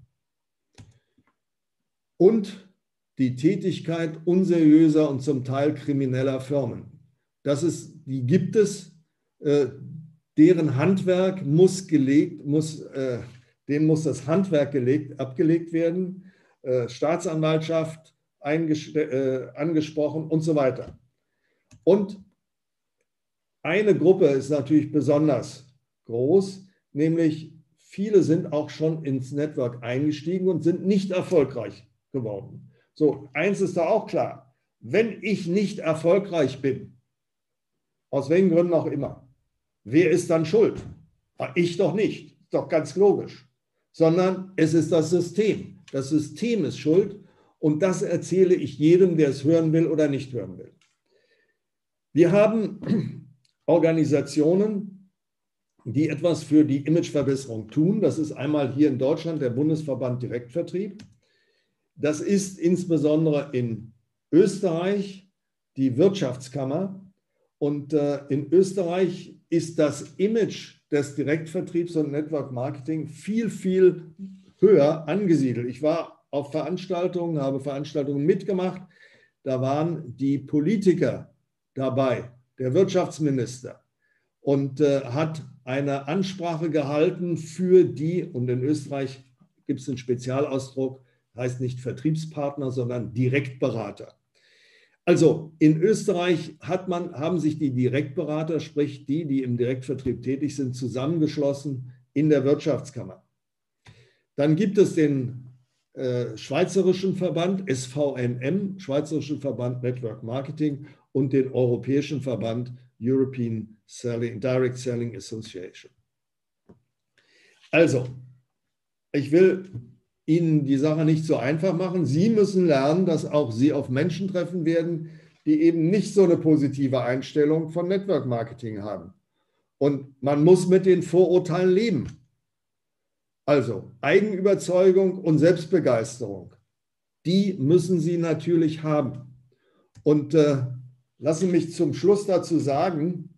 [SPEAKER 2] Und die Tätigkeit unseriöser und zum Teil krimineller Firmen. Das ist, die gibt es, äh, deren Handwerk muss gelegt, muss, äh, denen muss das Handwerk gelegt, abgelegt werden, äh, Staatsanwaltschaft äh, angesprochen und so weiter. Und eine Gruppe ist natürlich besonders groß, nämlich viele sind auch schon ins Network eingestiegen und sind nicht erfolgreich geworden. So, eins ist da auch klar, wenn ich nicht erfolgreich bin, aus welchen Gründen auch immer, wer ist dann schuld? Ich doch nicht, ist doch ganz logisch, sondern es ist das System. Das System ist schuld und das erzähle ich jedem, der es hören will oder nicht hören will. Wir haben Organisationen, die etwas für die Imageverbesserung tun. Das ist einmal hier in Deutschland der Bundesverband Direktvertrieb. Das ist insbesondere in Österreich die Wirtschaftskammer. Und äh, in Österreich ist das Image des Direktvertriebs und Network Marketing viel, viel höher angesiedelt. Ich war auf Veranstaltungen, habe Veranstaltungen mitgemacht. Da waren die Politiker dabei, der Wirtschaftsminister, und äh, hat eine Ansprache gehalten für die, und in Österreich gibt es einen Spezialausdruck, heißt nicht Vertriebspartner, sondern Direktberater. Also in Österreich hat man, haben sich die Direktberater, sprich die, die im Direktvertrieb tätig sind, zusammengeschlossen in der Wirtschaftskammer. Dann gibt es den äh, Schweizerischen Verband, S V N M, Schweizerischen Verband Network Marketing, und den Europäischen Verband European Selling, Direct Selling Association. Also, ich will Ihnen die Sache nicht so einfach machen. Sie müssen lernen, dass auch Sie auf Menschen treffen werden, die eben nicht so eine positive Einstellung von Network Marketing haben. Und man muss mit den Vorurteilen leben. Also Eigenüberzeugung und Selbstbegeisterung, die müssen Sie natürlich haben. Und äh, lassen Sie mich zum Schluss dazu sagen,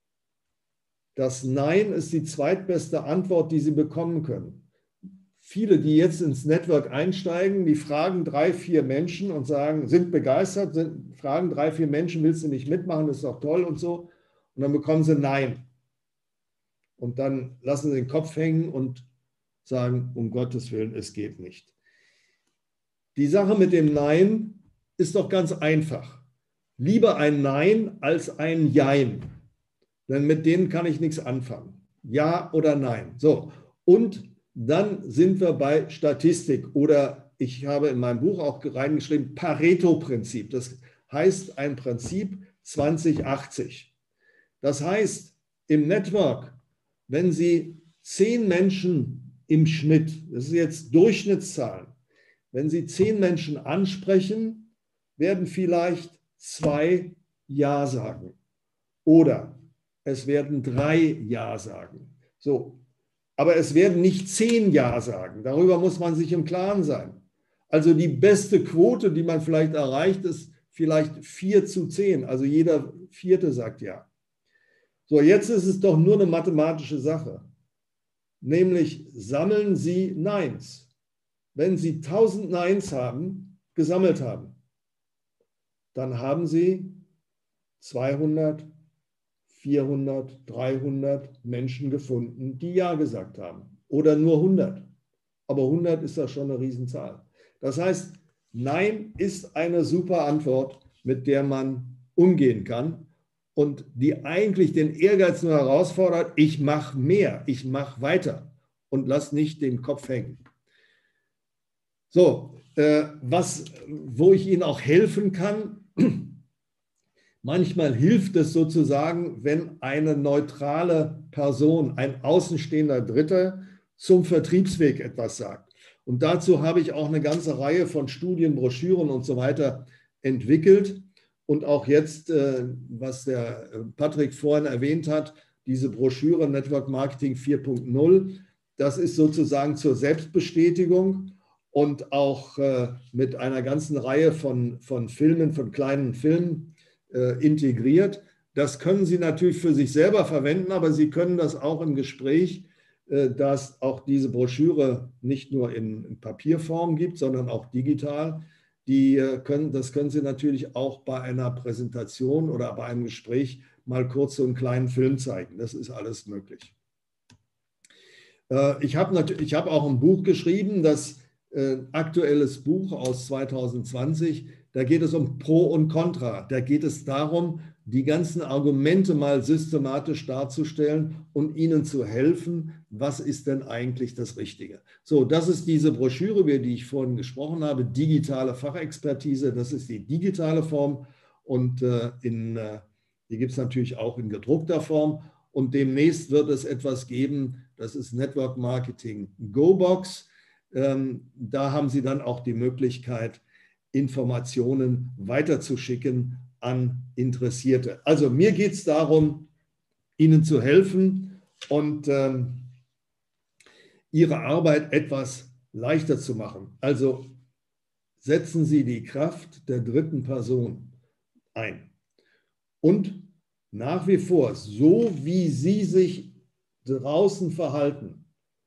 [SPEAKER 2] das Nein ist die zweitbeste Antwort, die Sie bekommen können. Viele, die jetzt ins Network einsteigen, die fragen drei, vier Menschen und sagen, sind begeistert, sind, fragen drei, vier Menschen, willst du nicht mitmachen, das ist doch toll und so. Und dann bekommen sie Nein. Und dann lassen sie den Kopf hängen und sagen, um Gottes Willen, es geht nicht. Die Sache mit dem Nein ist doch ganz einfach. Lieber ein Nein als ein Jein. Denn mit denen kann ich nichts anfangen. Ja oder nein. So, und dann sind wir bei Statistik oder ich habe in meinem Buch auch reingeschrieben, Pareto-Prinzip. Das heißt ein Prinzip zwanzig achtzig. Das heißt, im Network, wenn Sie zehn Menschen im Schnitt, das ist jetzt Durchschnittszahlen, wenn Sie zehn Menschen ansprechen, werden vielleicht zwei Ja sagen. Oder es werden drei Ja sagen. So. Aber es werden nicht zehn Ja sagen. Darüber muss man sich im Klaren sein. Also die beste Quote, die man vielleicht erreicht, ist vielleicht vier zu zehn. Also jeder Vierte sagt Ja. So, jetzt ist es doch nur eine mathematische Sache. Nämlich sammeln Sie Neins. Wenn Sie tausend Neins haben, gesammelt haben, dann haben Sie zweihundert, vierhundert, dreihundert Menschen gefunden, die Ja gesagt haben. Oder nur hundert. Aber hundert ist das schon eine Riesenzahl. Das heißt, Nein ist eine super Antwort, mit der man umgehen kann und die eigentlich den Ehrgeiz nur herausfordert, ich mache mehr, ich mache weiter und lass nicht den Kopf hängen. So, äh, was, wo ich Ihnen auch helfen kann, manchmal hilft es sozusagen, wenn eine neutrale Person, ein außenstehender Dritter zum Vertriebsweg etwas sagt. Und dazu habe ich auch eine ganze Reihe von Studien, Broschüren und so weiter entwickelt. Und auch jetzt, was der Patrick vorhin erwähnt hat, diese Broschüre Network Marketing vier punkt null, das ist sozusagen zur Selbstbestätigung und auch mit einer ganzen Reihe von, von Filmen, von kleinen Filmen, integriert. Das können Sie natürlich für sich selber verwenden, aber Sie können das auch im Gespräch, dass auch diese Broschüre nicht nur in, in Papierform gibt, sondern auch digital. Die können, das können Sie natürlich auch bei einer Präsentation oder bei einem Gespräch mal kurz so einen kleinen Film zeigen. Das ist alles möglich. Ich habe natürlich, ich habe auch ein Buch geschrieben, das äh, aktuelles Buch aus zweitausendzwanzig. Da geht es um Pro und Contra. Da geht es darum, die ganzen Argumente mal systematisch darzustellen und Ihnen zu helfen, was ist denn eigentlich das Richtige. So, das ist diese Broschüre, über die ich vorhin gesprochen habe, digitale Fachexpertise. Das ist die digitale Form und äh, in, äh, die gibt es natürlich auch in gedruckter Form. Und demnächst wird es etwas geben, das ist Network Marketing GoBox. Ähm, da haben Sie dann auch die Möglichkeit, Informationen weiterzuschicken an Interessierte. Also mir geht es darum, Ihnen zu helfen und ähm, Ihre Arbeit etwas leichter zu machen. Also setzen Sie die Kraft der dritten Person ein. Und nach wie vor, so wie Sie sich draußen verhalten,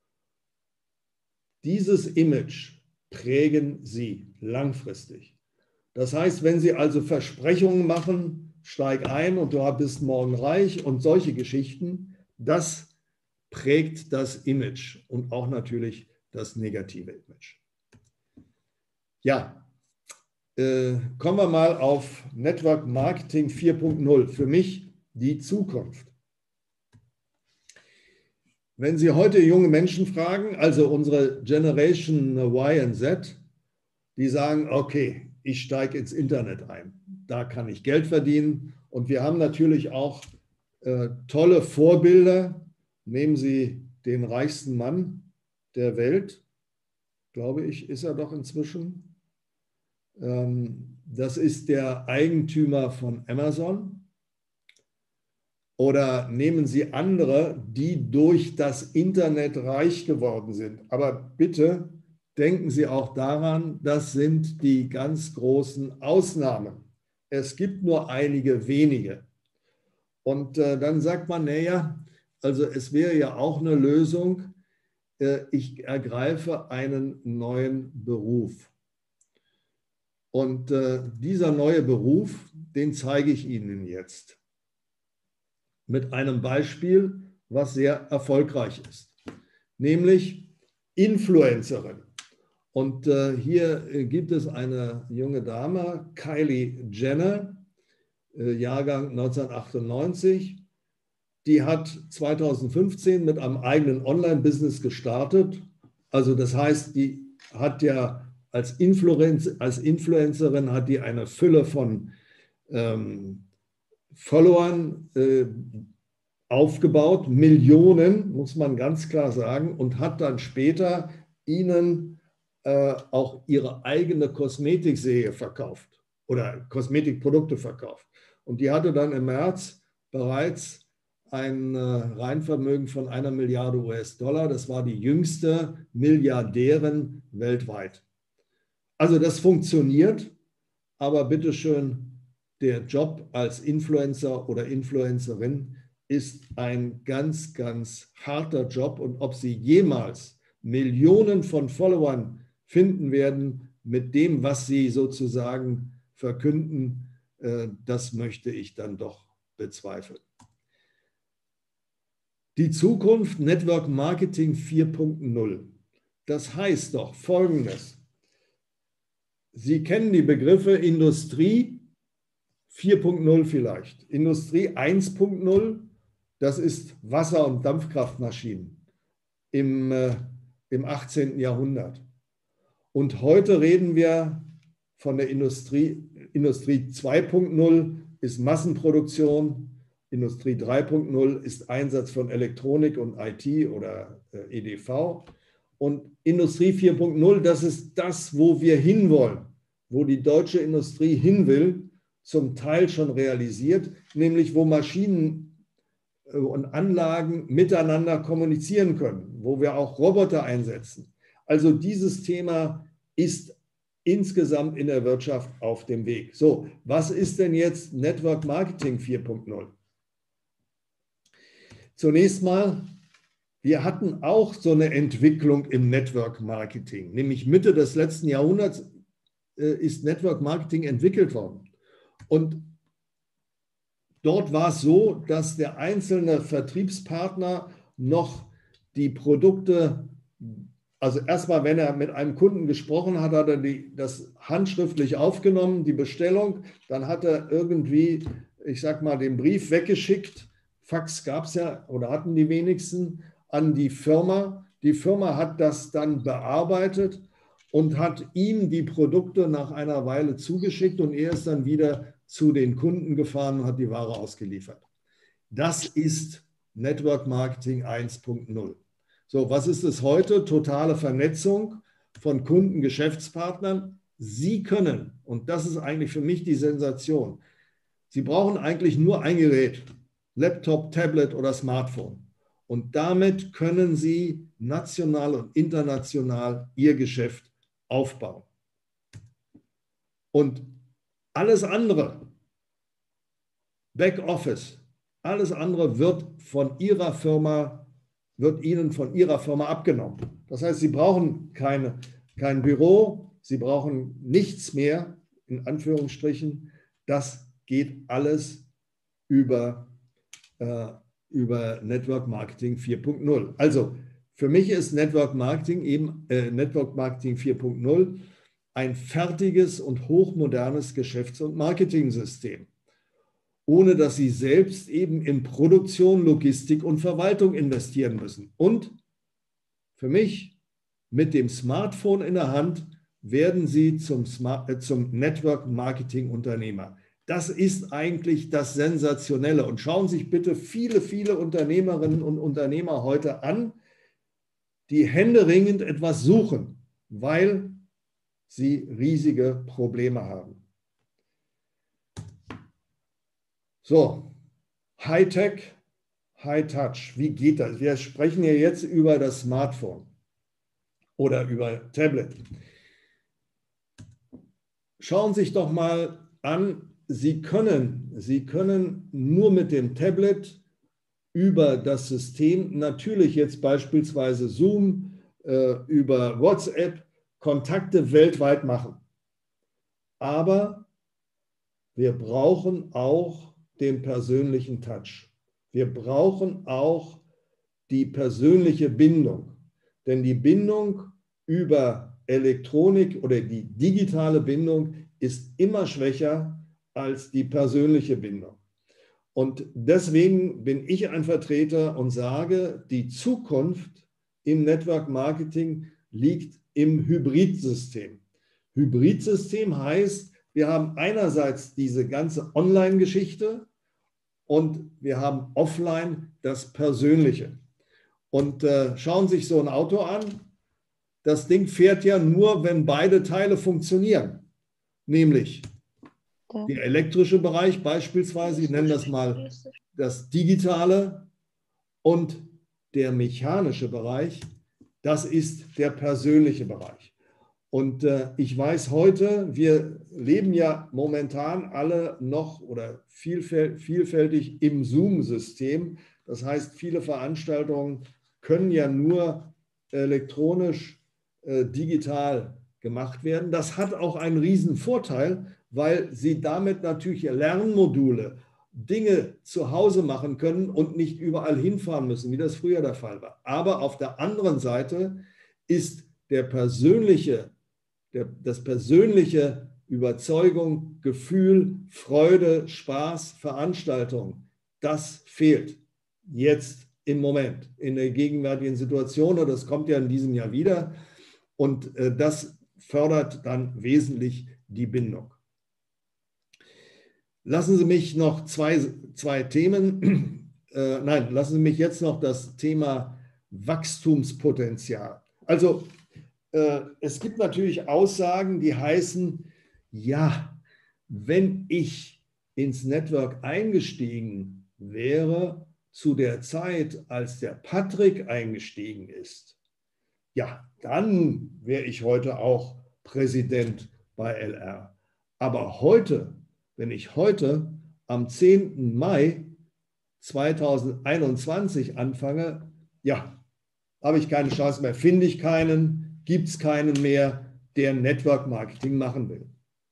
[SPEAKER 2] dieses Image prägen Sie langfristig. Das heißt, wenn Sie also Versprechungen machen, steig ein und du bist morgen reich und solche Geschichten, das prägt das Image und auch natürlich das negative Image. Ja, äh, kommen wir mal auf Network Marketing vier punkt null. Für mich die Zukunft. Wenn Sie heute junge Menschen fragen, also unsere Generation Y und Z, die sagen, okay, ich steige ins Internet ein. Da kann ich Geld verdienen. Und wir haben natürlich auch äh, tolle Vorbilder. Nehmen Sie den reichsten Mann der Welt, glaube ich, ist er doch inzwischen. Ähm, das ist der Eigentümer von Amazon. Oder nehmen Sie andere, die durch das Internet reich geworden sind. Aber bitte denken Sie auch daran, das sind die ganz großen Ausnahmen. Es gibt nur einige wenige. Und äh, dann sagt man, naja, also es wäre ja auch eine Lösung, äh, ich ergreife einen neuen Beruf. Und äh, dieser neue Beruf, den zeige ich Ihnen jetzt mit einem Beispiel, was sehr erfolgreich ist, nämlich Influencerin. Und äh, hier äh, gibt es eine junge Dame, Kylie Jenner, äh, Jahrgang neunzehnhundertachtundneunzig, die hat zweitausendfünfzehn mit einem eigenen Online-Business gestartet. Also das heißt, die hat ja als, Influenz, als Influencerin hat die eine Fülle von ähm, Followern äh, aufgebaut, Millionen, muss man ganz klar sagen, und hat dann später ihnen äh, auch ihre eigene Kosmetikserie verkauft oder Kosmetikprodukte verkauft. Und die hatte dann im März bereits ein äh, Reinvermögen von einer Milliarde U S-Dollar. Das war die jüngste Milliardärin weltweit. Also das funktioniert, aber bitteschön, der Job als Influencer oder Influencerin ist ein ganz, ganz harter Job. Und ob Sie jemals Millionen von Followern finden werden mit dem, was Sie sozusagen verkünden, äh, das möchte ich dann doch bezweifeln. Die Zukunft Network Marketing vier Punkt null. Das heißt doch Folgendes. Sie kennen die Begriffe Industrie vier Punkt null vielleicht. Industrie eins Punkt null, das ist Wasser- und Dampfkraftmaschinen im, äh, im achtzehnten Jahrhundert. Und heute reden wir von der Industrie. Industrie zwei Punkt null ist Massenproduktion. Industrie drei Punkt null ist Einsatz von Elektronik und I T oder äh, E D V. Und Industrie vier Punkt null, das ist das, wo wir hinwollen, wo die deutsche Industrie hin will, zum Teil schon realisiert, nämlich wo Maschinen und Anlagen miteinander kommunizieren können, wo wir auch Roboter einsetzen. Also dieses Thema ist insgesamt in der Wirtschaft auf dem Weg. So, was ist denn jetzt Network Marketing vier Punkt null? Zunächst mal, wir hatten auch so eine Entwicklung im Network Marketing, nämlich Mitte des letzten Jahrhunderts äh, ist Network Marketing entwickelt worden. Und dort war es so, dass der einzelne Vertriebspartner noch die Produkte, also erstmal, wenn er mit einem Kunden gesprochen hat, hat er die, das handschriftlich aufgenommen, die Bestellung, dann hat er irgendwie, ich sag mal, den Brief weggeschickt, Fax gab es ja oder hatten die wenigsten, an die Firma. Die Firma hat das dann bearbeitet und hat ihm die Produkte nach einer Weile zugeschickt und er ist dann wieder zu den Kunden gefahren und hat die Ware ausgeliefert. Das ist Network Marketing eins Punkt null. So, was ist es heute? Totale Vernetzung von Kunden, Geschäftspartnern. Sie können, und das ist eigentlich für mich die Sensation, Sie brauchen eigentlich nur ein Gerät, Laptop, Tablet oder Smartphone. Und damit können Sie national und international Ihr Geschäft aufbauen. Und alles andere, Backoffice, alles andere wird von Ihrer Firma, wird Ihnen von Ihrer Firma abgenommen. Das heißt, Sie brauchen keine, kein Büro, Sie brauchen nichts mehr, in Anführungsstrichen. Das geht alles über, äh, über Network Marketing vier Punkt null. Also für mich ist Network Marketing eben äh, Network Marketing vier Punkt null ein fertiges und hochmodernes Geschäfts- und Marketing-System, ohne dass Sie selbst eben in Produktion, Logistik und Verwaltung investieren müssen. Und für mich mit dem Smartphone in der Hand werden Sie zum, Smart, äh, zum Network-Marketing-Unternehmer. Das ist eigentlich das Sensationelle. Und schauen Sie sich bitte viele, viele Unternehmerinnen und Unternehmer heute an, die händeringend etwas suchen, weil sie riesige Probleme haben. So, Hightech, High-Touch, wie geht das? Wir sprechen hier jetzt über das Smartphone oder über Tablet. Schauen Sie sich doch mal an, Sie können, Sie können nur mit dem Tablet über das System, natürlich jetzt beispielsweise Zoom, äh, über WhatsApp, Kontakte weltweit machen. Aber wir brauchen auch den persönlichen Touch. Wir brauchen auch die persönliche Bindung. Denn die Bindung über Elektronik oder die digitale Bindung ist immer schwächer als die persönliche Bindung. Und deswegen bin ich ein Vertreter und sage, die Zukunft im Network Marketing liegt im Hybridsystem. Hybridsystem heißt, wir haben einerseits diese ganze Online-Geschichte und wir haben offline das Persönliche. Und äh, schauen Sie sich so ein Auto an. Das Ding fährt ja nur, wenn beide Teile funktionieren. Nämlich der elektrische Bereich beispielsweise, ich nenne das mal das Digitale, und der mechanische Bereich, das ist der persönliche Bereich. Und äh, ich weiß heute, wir leben ja momentan alle noch oder vielfält, vielfältig im Zoom-System. Das heißt, viele Veranstaltungen können ja nur elektronisch, äh, digital gemacht werden. Das hat auch einen riesen Vorteil, weil Sie damit natürlich Lernmodule, Dinge zu Hause machen können und nicht überall hinfahren müssen, wie das früher der Fall war. Aber auf der anderen Seite ist der persönliche, der, das persönliche Überzeugung, Gefühl, Freude, Spaß, Veranstaltung, das fehlt jetzt im Moment in der gegenwärtigen Situation, und das kommt ja in diesem Jahr wieder, und äh, das fördert dann wesentlich die Bindung. Lassen Sie mich noch zwei, zwei Themen, äh, nein, lassen Sie mich jetzt noch das Thema Wachstumspotenzial. Also äh, es gibt natürlich Aussagen, die heißen, ja, wenn ich ins Network eingestiegen wäre zu der Zeit, als der Patrick eingestiegen ist, ja, dann wäre ich heute auch Präsident bei L R. Aber heute, wenn ich heute am zehnten Mai zweitausendeinundzwanzig anfange, ja, habe ich keine Chance mehr, finde ich keinen, gibt es keinen mehr, der Network Marketing machen will.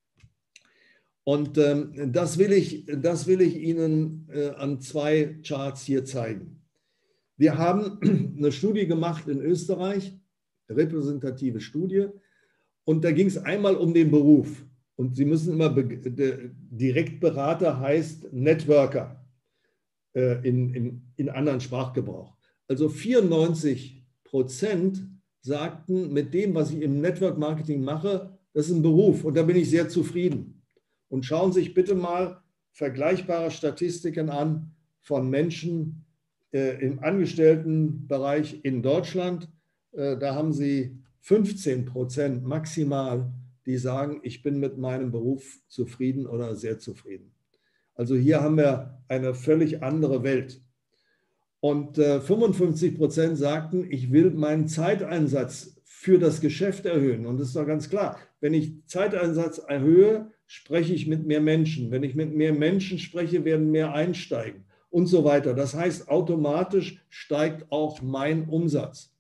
[SPEAKER 2] Und ähm, das, will ich, das will ich Ihnen äh, an zwei Charts hier zeigen. Wir haben eine Studie gemacht in Österreich, eine repräsentative Studie, und da ging es einmal um den Beruf. Und Sie müssen immer, Direktberater heißt Networker äh, in, in, in anderen Sprachgebrauch. Also vierundneunzig Prozent sagten, mit dem, was ich im Network Marketing mache, das ist ein Beruf und da bin ich sehr zufrieden. Und schauen Sie sich bitte mal vergleichbare Statistiken an von Menschen äh, im Angestelltenbereich in Deutschland. Äh, da haben Sie fünfzehn Prozent maximal, die sagen, ich bin mit meinem Beruf zufrieden oder sehr zufrieden. Also hier haben wir eine völlig andere Welt. Und äh, fünfundfünfzig Prozent sagten, ich will meinen Zeiteinsatz für das Geschäft erhöhen. Und das ist doch ganz klar, wenn ich Zeiteinsatz erhöhe, spreche ich mit mehr Menschen. Wenn ich mit mehr Menschen spreche, werden mehr einsteigen und so weiter. Das heißt, automatisch steigt auch mein Umsatz.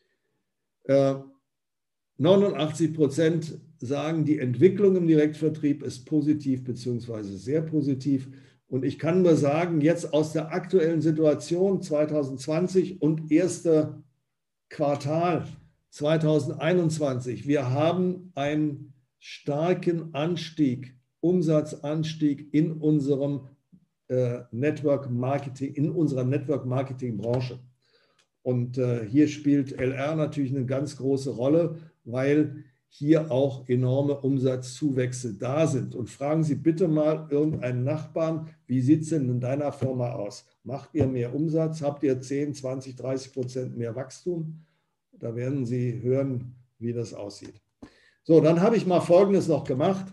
[SPEAKER 2] Äh, neunundachtzig Prozent sagen, die Entwicklung im Direktvertrieb ist positiv bzw. sehr positiv. Und ich kann nur sagen, jetzt aus der aktuellen Situation zweitausendzwanzig und erste Quartal zweitausendeinundzwanzig, wir haben einen starken Anstieg, Umsatzanstieg in unserem äh, Network Marketing, in unserer Network Marketing Branche. Und äh, hier spielt L R natürlich eine ganz große Rolle, weil hier auch enorme Umsatzzuwächse da sind. Und fragen Sie bitte mal irgendeinen Nachbarn, wie sieht es denn in deiner Firma aus? Macht ihr mehr Umsatz? Habt ihr zehn, zwanzig, dreißig Prozent mehr Wachstum? Da werden Sie hören, wie das aussieht. So, dann habe ich mal Folgendes noch gemacht,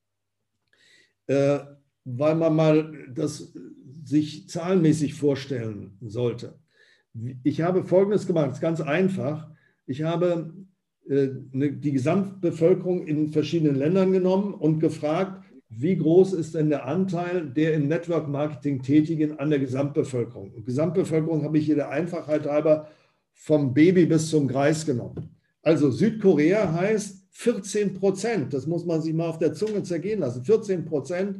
[SPEAKER 2] äh, weil man mal das sich zahlenmäßig vorstellen sollte. Ich habe Folgendes gemacht, das ist ganz einfach. Ich habe äh, ne, die Gesamtbevölkerung in verschiedenen Ländern genommen und gefragt, wie groß ist denn der Anteil der im Network Marketing Tätigen an der Gesamtbevölkerung? Und Gesamtbevölkerung habe ich hier der Einfachheit halber vom Baby bis zum Greis genommen. Also Südkorea heißt vierzehn Prozent, das muss man sich mal auf der Zunge zergehen lassen, vierzehn Prozent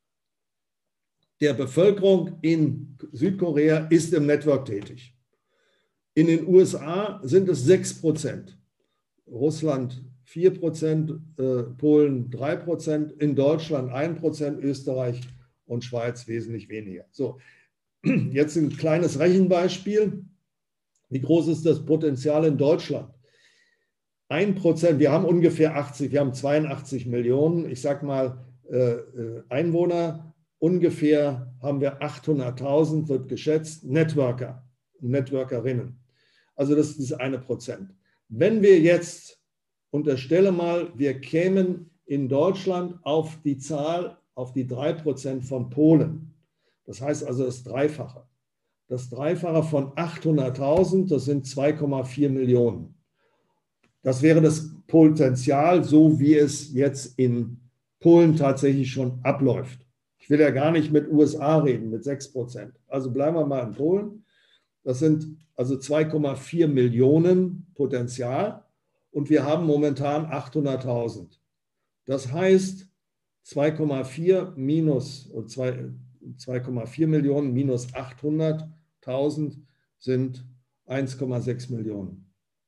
[SPEAKER 2] der Bevölkerung in Südkorea ist im Network tätig. In den U S A sind es sechs Prozent, Russland vier Prozent, äh, Polen drei Prozent, in Deutschland ein Prozent, Österreich und Schweiz wesentlich weniger. So, jetzt ein kleines Rechenbeispiel. Wie groß ist das Potenzial in Deutschland? Ein Prozent, wir haben ungefähr achtzig, wir haben zweiundachtzig Millionen, ich sage mal äh, Einwohner, ungefähr haben wir achthunderttausend, wird geschätzt, Networker, Networkerinnen. Also das ist das eine Prozent. Wenn wir jetzt, unterstelle mal, wir kämen in Deutschland auf die Zahl, auf die drei Prozent von Polen, das heißt also das Dreifache. Das Dreifache von achthunderttausend, das sind zwei Komma vier Millionen. Das wäre das Potenzial, so wie es jetzt in Polen tatsächlich schon abläuft. Ich will ja gar nicht mit U S A reden, mit sechs Prozent. Also bleiben wir mal in Polen. Das sind also zwei Komma vier Millionen Potenzial und wir haben momentan achthunderttausend. Das heißt, zwei Komma vier minus zwei Komma vier Millionen minus achthunderttausend sind eins Komma sechs Millionen.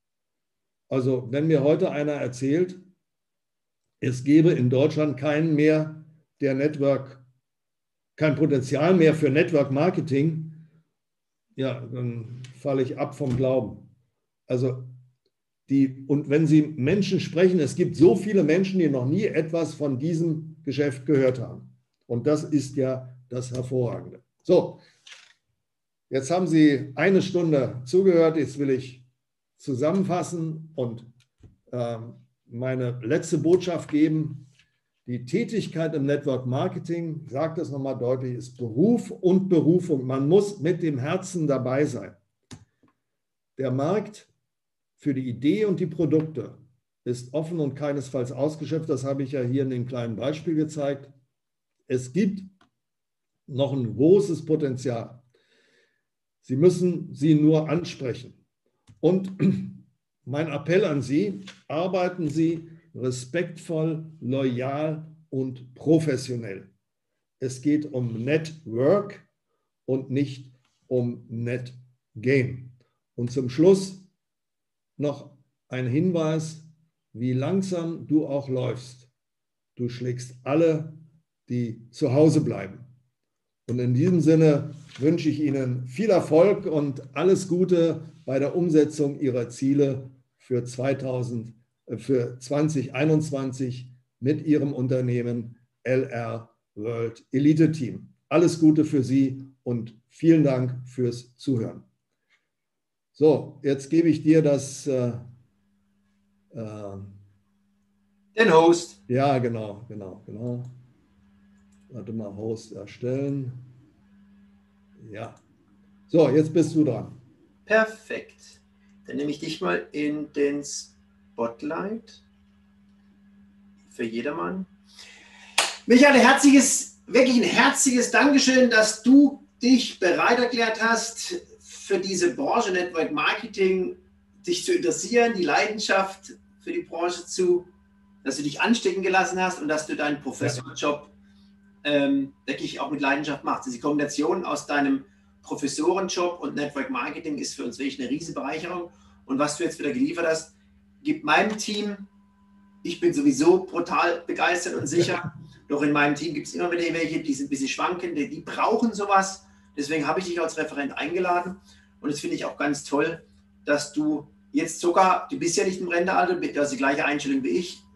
[SPEAKER 2] Also wenn mir heute einer erzählt, es gäbe in Deutschland keinen mehr, der Network, kein Potenzial mehr für Network Marketing, ja, dann falle ich ab vom Glauben. Also die, und wenn Sie Menschen sprechen, es gibt so viele Menschen, die noch nie etwas von diesem Geschäft gehört haben. Und das ist ja das Hervorragende. So, jetzt haben Sie eine Stunde zugehört, jetzt will ich zusammenfassen und äh, meine letzte Botschaft geben. Die Tätigkeit im Network Marketing, ich sage das nochmal deutlich, ist Beruf und Berufung. Man muss mit dem Herzen dabei sein. Der Markt für die Idee und die Produkte ist offen und keinesfalls ausgeschöpft. Das habe ich ja hier in dem kleinen Beispiel gezeigt. Es gibt noch ein großes Potenzial. Sie müssen sie nur ansprechen. Und mein Appell an Sie, arbeiten Sie respektvoll, loyal und professionell. Es geht um Network und nicht um Netgain. Und zum Schluss noch ein Hinweis, wie langsam du auch läufst. Du schlägst alle, die zu Hause bleiben. Und in diesem Sinne wünsche ich Ihnen viel Erfolg und alles Gute bei der Umsetzung Ihrer Ziele für, zweitausend, für zwanzig einundzwanzig mit Ihrem Unternehmen L R World Elite Team. Alles Gute für Sie und vielen Dank fürs Zuhören. So, jetzt gebe ich dir das... Äh, äh,
[SPEAKER 1] Den Host.
[SPEAKER 2] Ja, genau, genau, genau. Warte mal, Host erstellen. Ja. So, jetzt bist du dran.
[SPEAKER 1] Perfekt. Dann nehme ich dich mal in den Spotlight. Für jedermann. Michael, herzliches, wirklich ein herzliches Dankeschön, dass du dich bereit erklärt hast, für diese Branche Network Marketing dich zu interessieren, die Leidenschaft für die Branche zu, dass du dich anstecken gelassen hast und dass du deinen Professorjob ähm, wirklich auch mit Leidenschaft machst. Die Kombination aus deinem Professorenjob und Network Marketing ist für uns wirklich eine riesige Bereicherung. Und was du jetzt wieder geliefert hast, gibt meinem Team, ich bin sowieso brutal begeistert und sicher, doch in meinem Team gibt es immer wieder welche, die sind ein bisschen schwankend, die, die brauchen sowas. Deswegen habe ich dich als Referent eingeladen. Und das finde ich auch ganz toll, dass du jetzt sogar, du bist ja nicht im Rentealter, du hast die gleiche Einstellung wie ich,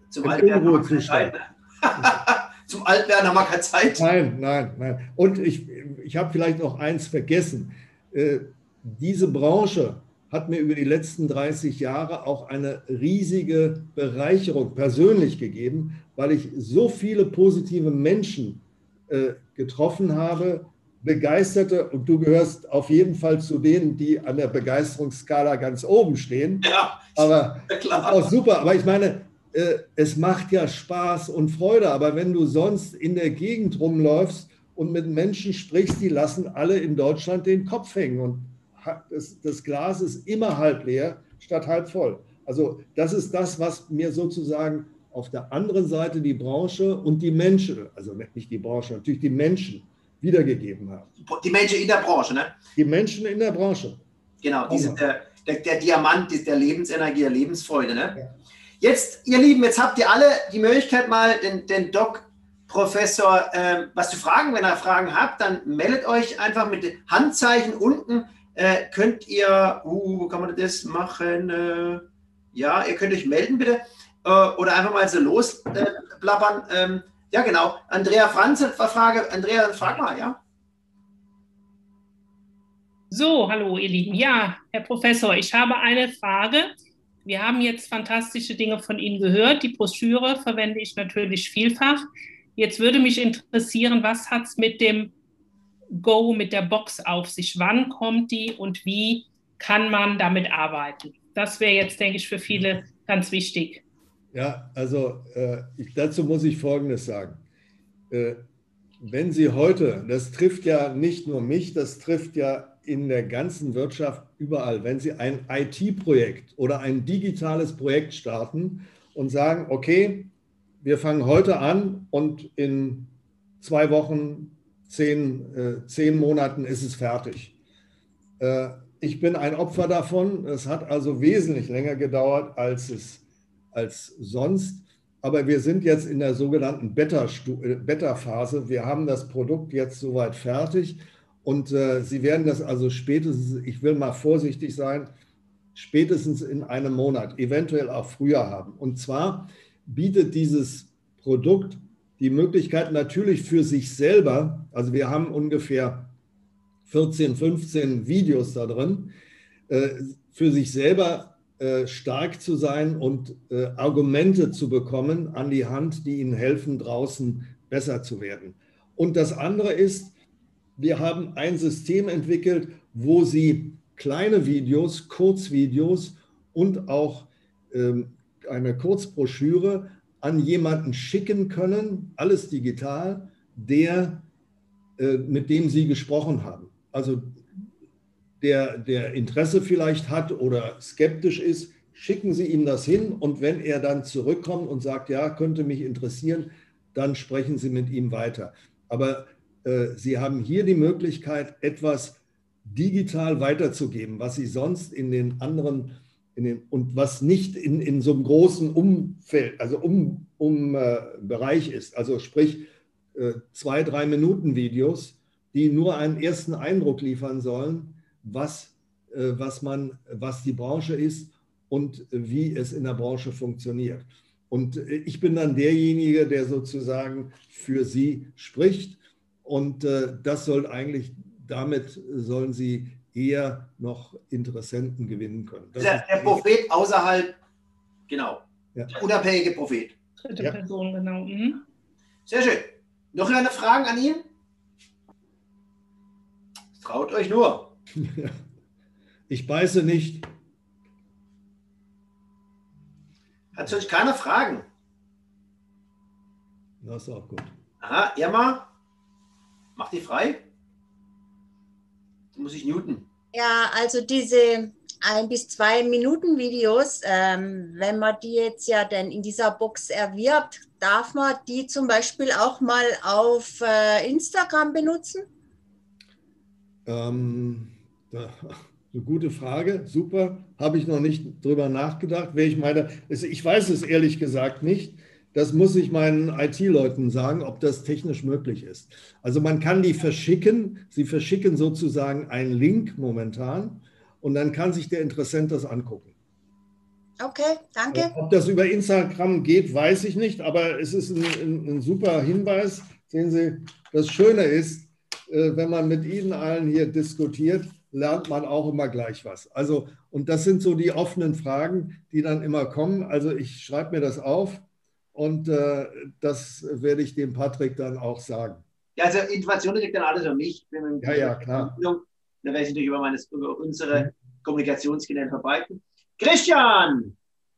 [SPEAKER 1] Zum
[SPEAKER 2] ein
[SPEAKER 1] Altwerden haben wir keine
[SPEAKER 2] Unruhezustand.
[SPEAKER 1] Zeit. Zum Altwerden haben wir keine Zeit.
[SPEAKER 2] Nein, nein, nein. Und ich, ich habe vielleicht noch eins vergessen. Äh, diese Branche hat mir über die letzten dreißig Jahre auch eine riesige Bereicherung persönlich gegeben, weil ich so viele positive Menschen äh, getroffen habe, Begeisterte, und du gehörst auf jeden Fall zu denen, die an der Begeisterungsskala ganz oben stehen.
[SPEAKER 1] Ja,
[SPEAKER 2] aber
[SPEAKER 1] klar.
[SPEAKER 2] Das ist auch super. Aber ich meine, äh, es macht ja Spaß und Freude, aber wenn du sonst in der Gegend rumläufst und mit Menschen sprichst, die lassen alle in Deutschland den Kopf hängen und das, das Glas ist immer halb leer statt halb voll. Also das ist das, was mir sozusagen auf der anderen Seite die Branche und die Menschen, also nicht die Branche, natürlich die Menschen wiedergegeben haben.
[SPEAKER 1] Die Menschen in der Branche, ne?
[SPEAKER 2] Die Menschen in der Branche.
[SPEAKER 1] Genau, die sind der, der, der Diamant der Lebensenergie, der Lebensfreude, ne?
[SPEAKER 2] Ja.
[SPEAKER 1] Jetzt, ihr Lieben, jetzt habt ihr alle die Möglichkeit, mal den, den Doc Professor äh, was zu fragen. Wenn ihr Fragen habt, dann meldet euch einfach mit Handzeichen unten. Äh, könnt ihr, uh, wo kann man das machen? Äh, ja, ihr könnt euch melden, bitte. Äh, oder einfach mal so losplappern. Äh, ähm, ja, genau. Andrea Franz hat eine Frage. Andrea, frag mal, ja?
[SPEAKER 4] So, hallo ihr Lieben. Ja, Herr Professor, ich habe eine Frage. Wir haben jetzt fantastische Dinge von Ihnen gehört. Die Broschüre verwende ich natürlich vielfach. Jetzt würde mich interessieren, was hat es mit dem Go, mit der Box auf sich? Wann kommt die und wie kann man damit arbeiten? Das wäre jetzt, denke ich, für viele ganz wichtig.
[SPEAKER 2] Ja, also äh, ich, dazu muss ich Folgendes sagen. Äh, wenn Sie heute, das trifft ja nicht nur mich, das trifft ja in der ganzen Wirtschaft überall, wenn Sie ein I T-Projekt oder ein digitales Projekt starten und sagen, okay, wir fangen heute an und in zwei Wochen, zehn, äh, zehn Monaten ist es fertig. Äh, ich bin ein Opfer davon. Es hat also wesentlich länger gedauert als, es, als sonst. Aber wir sind jetzt in der sogenannten Beta-Phase. Wir haben das Produkt jetzt soweit fertig. Und äh, Sie werden das also spätestens, ich will mal vorsichtig sein, spätestens in einem Monat, eventuell auch früher haben. Und zwar bietet dieses Produkt die Möglichkeit natürlich für sich selber, also wir haben ungefähr vierzehn, fünfzehn Videos da drin, äh, für sich selber äh, stark zu sein und äh, Argumente zu bekommen an die Hand, die Ihnen helfen, draußen besser zu werden. Und das andere ist, wir haben ein System entwickelt, wo Sie kleine Videos, Kurzvideos und auch ähm, eine Kurzbroschüre an jemanden schicken können, alles digital, der, äh, mit dem Sie gesprochen haben. Also der, der Interesse vielleicht hat oder skeptisch ist, schicken Sie ihm das hin und wenn er dann zurückkommt und sagt, ja, könnte mich interessieren, dann sprechen Sie mit ihm weiter. Aber Sie haben hier die Möglichkeit, etwas digital weiterzugeben, was Sie sonst in den anderen, in den, und was nicht in, in so einem großen Umfeld, also um, um äh, Bereich ist. Also sprich äh, zwei, drei Minuten Videos, die nur einen ersten Eindruck liefern sollen, was, äh, was, man, was die Branche ist und wie es in der Branche funktioniert. Und äh, ich bin dann derjenige, der sozusagen für Sie spricht. Und äh, das soll eigentlich, damit sollen Sie eher noch Interessenten gewinnen können. Das
[SPEAKER 1] der, der Prophet außerhalb, genau,
[SPEAKER 2] ja.
[SPEAKER 1] Der unabhängige Prophet.
[SPEAKER 4] Dritte
[SPEAKER 2] Ja.
[SPEAKER 4] Person, genau. Mhm.
[SPEAKER 1] Sehr schön. Noch eine Frage an ihn? Traut euch nur.
[SPEAKER 2] Ich beiße nicht.
[SPEAKER 1] Hat sonst keine Fragen?
[SPEAKER 2] Das ist auch gut.
[SPEAKER 1] Aha, Irma? Mach die frei. Muss ich muten.
[SPEAKER 5] Ja, also diese ein bis zwei Minuten Videos, ähm, wenn man die jetzt ja dann in dieser Box erwirbt, darf man die zum Beispiel auch mal auf äh, Instagram benutzen?
[SPEAKER 2] Ähm, da, eine gute Frage, super. Habe ich noch nicht drüber nachgedacht. Wer ich meine, ich weiß es ehrlich gesagt nicht. Das muss ich meinen I T-Leuten sagen, ob das technisch möglich ist. Also man kann die verschicken. Sie verschicken sozusagen einen Link momentan und dann kann sich der Interessent das angucken.
[SPEAKER 5] Okay, danke.
[SPEAKER 2] Ob das über Instagram geht, weiß ich nicht, aber es ist ein, ein, ein super Hinweis. Sehen Sie, das Schöne ist, wenn man mit Ihnen allen hier diskutiert, lernt man auch immer gleich was. Also, und das sind so die offenen Fragen, die dann immer kommen. Also ich schreibe mir das auf und äh, das werde ich dem Patrick dann auch sagen.
[SPEAKER 1] Ja, also Information kriegt dann alles über mich.
[SPEAKER 2] Ja, ja, klar.
[SPEAKER 1] Dann werde ich natürlich über, meine, über unsere Kommunikationskanäle verbreiten. Christian!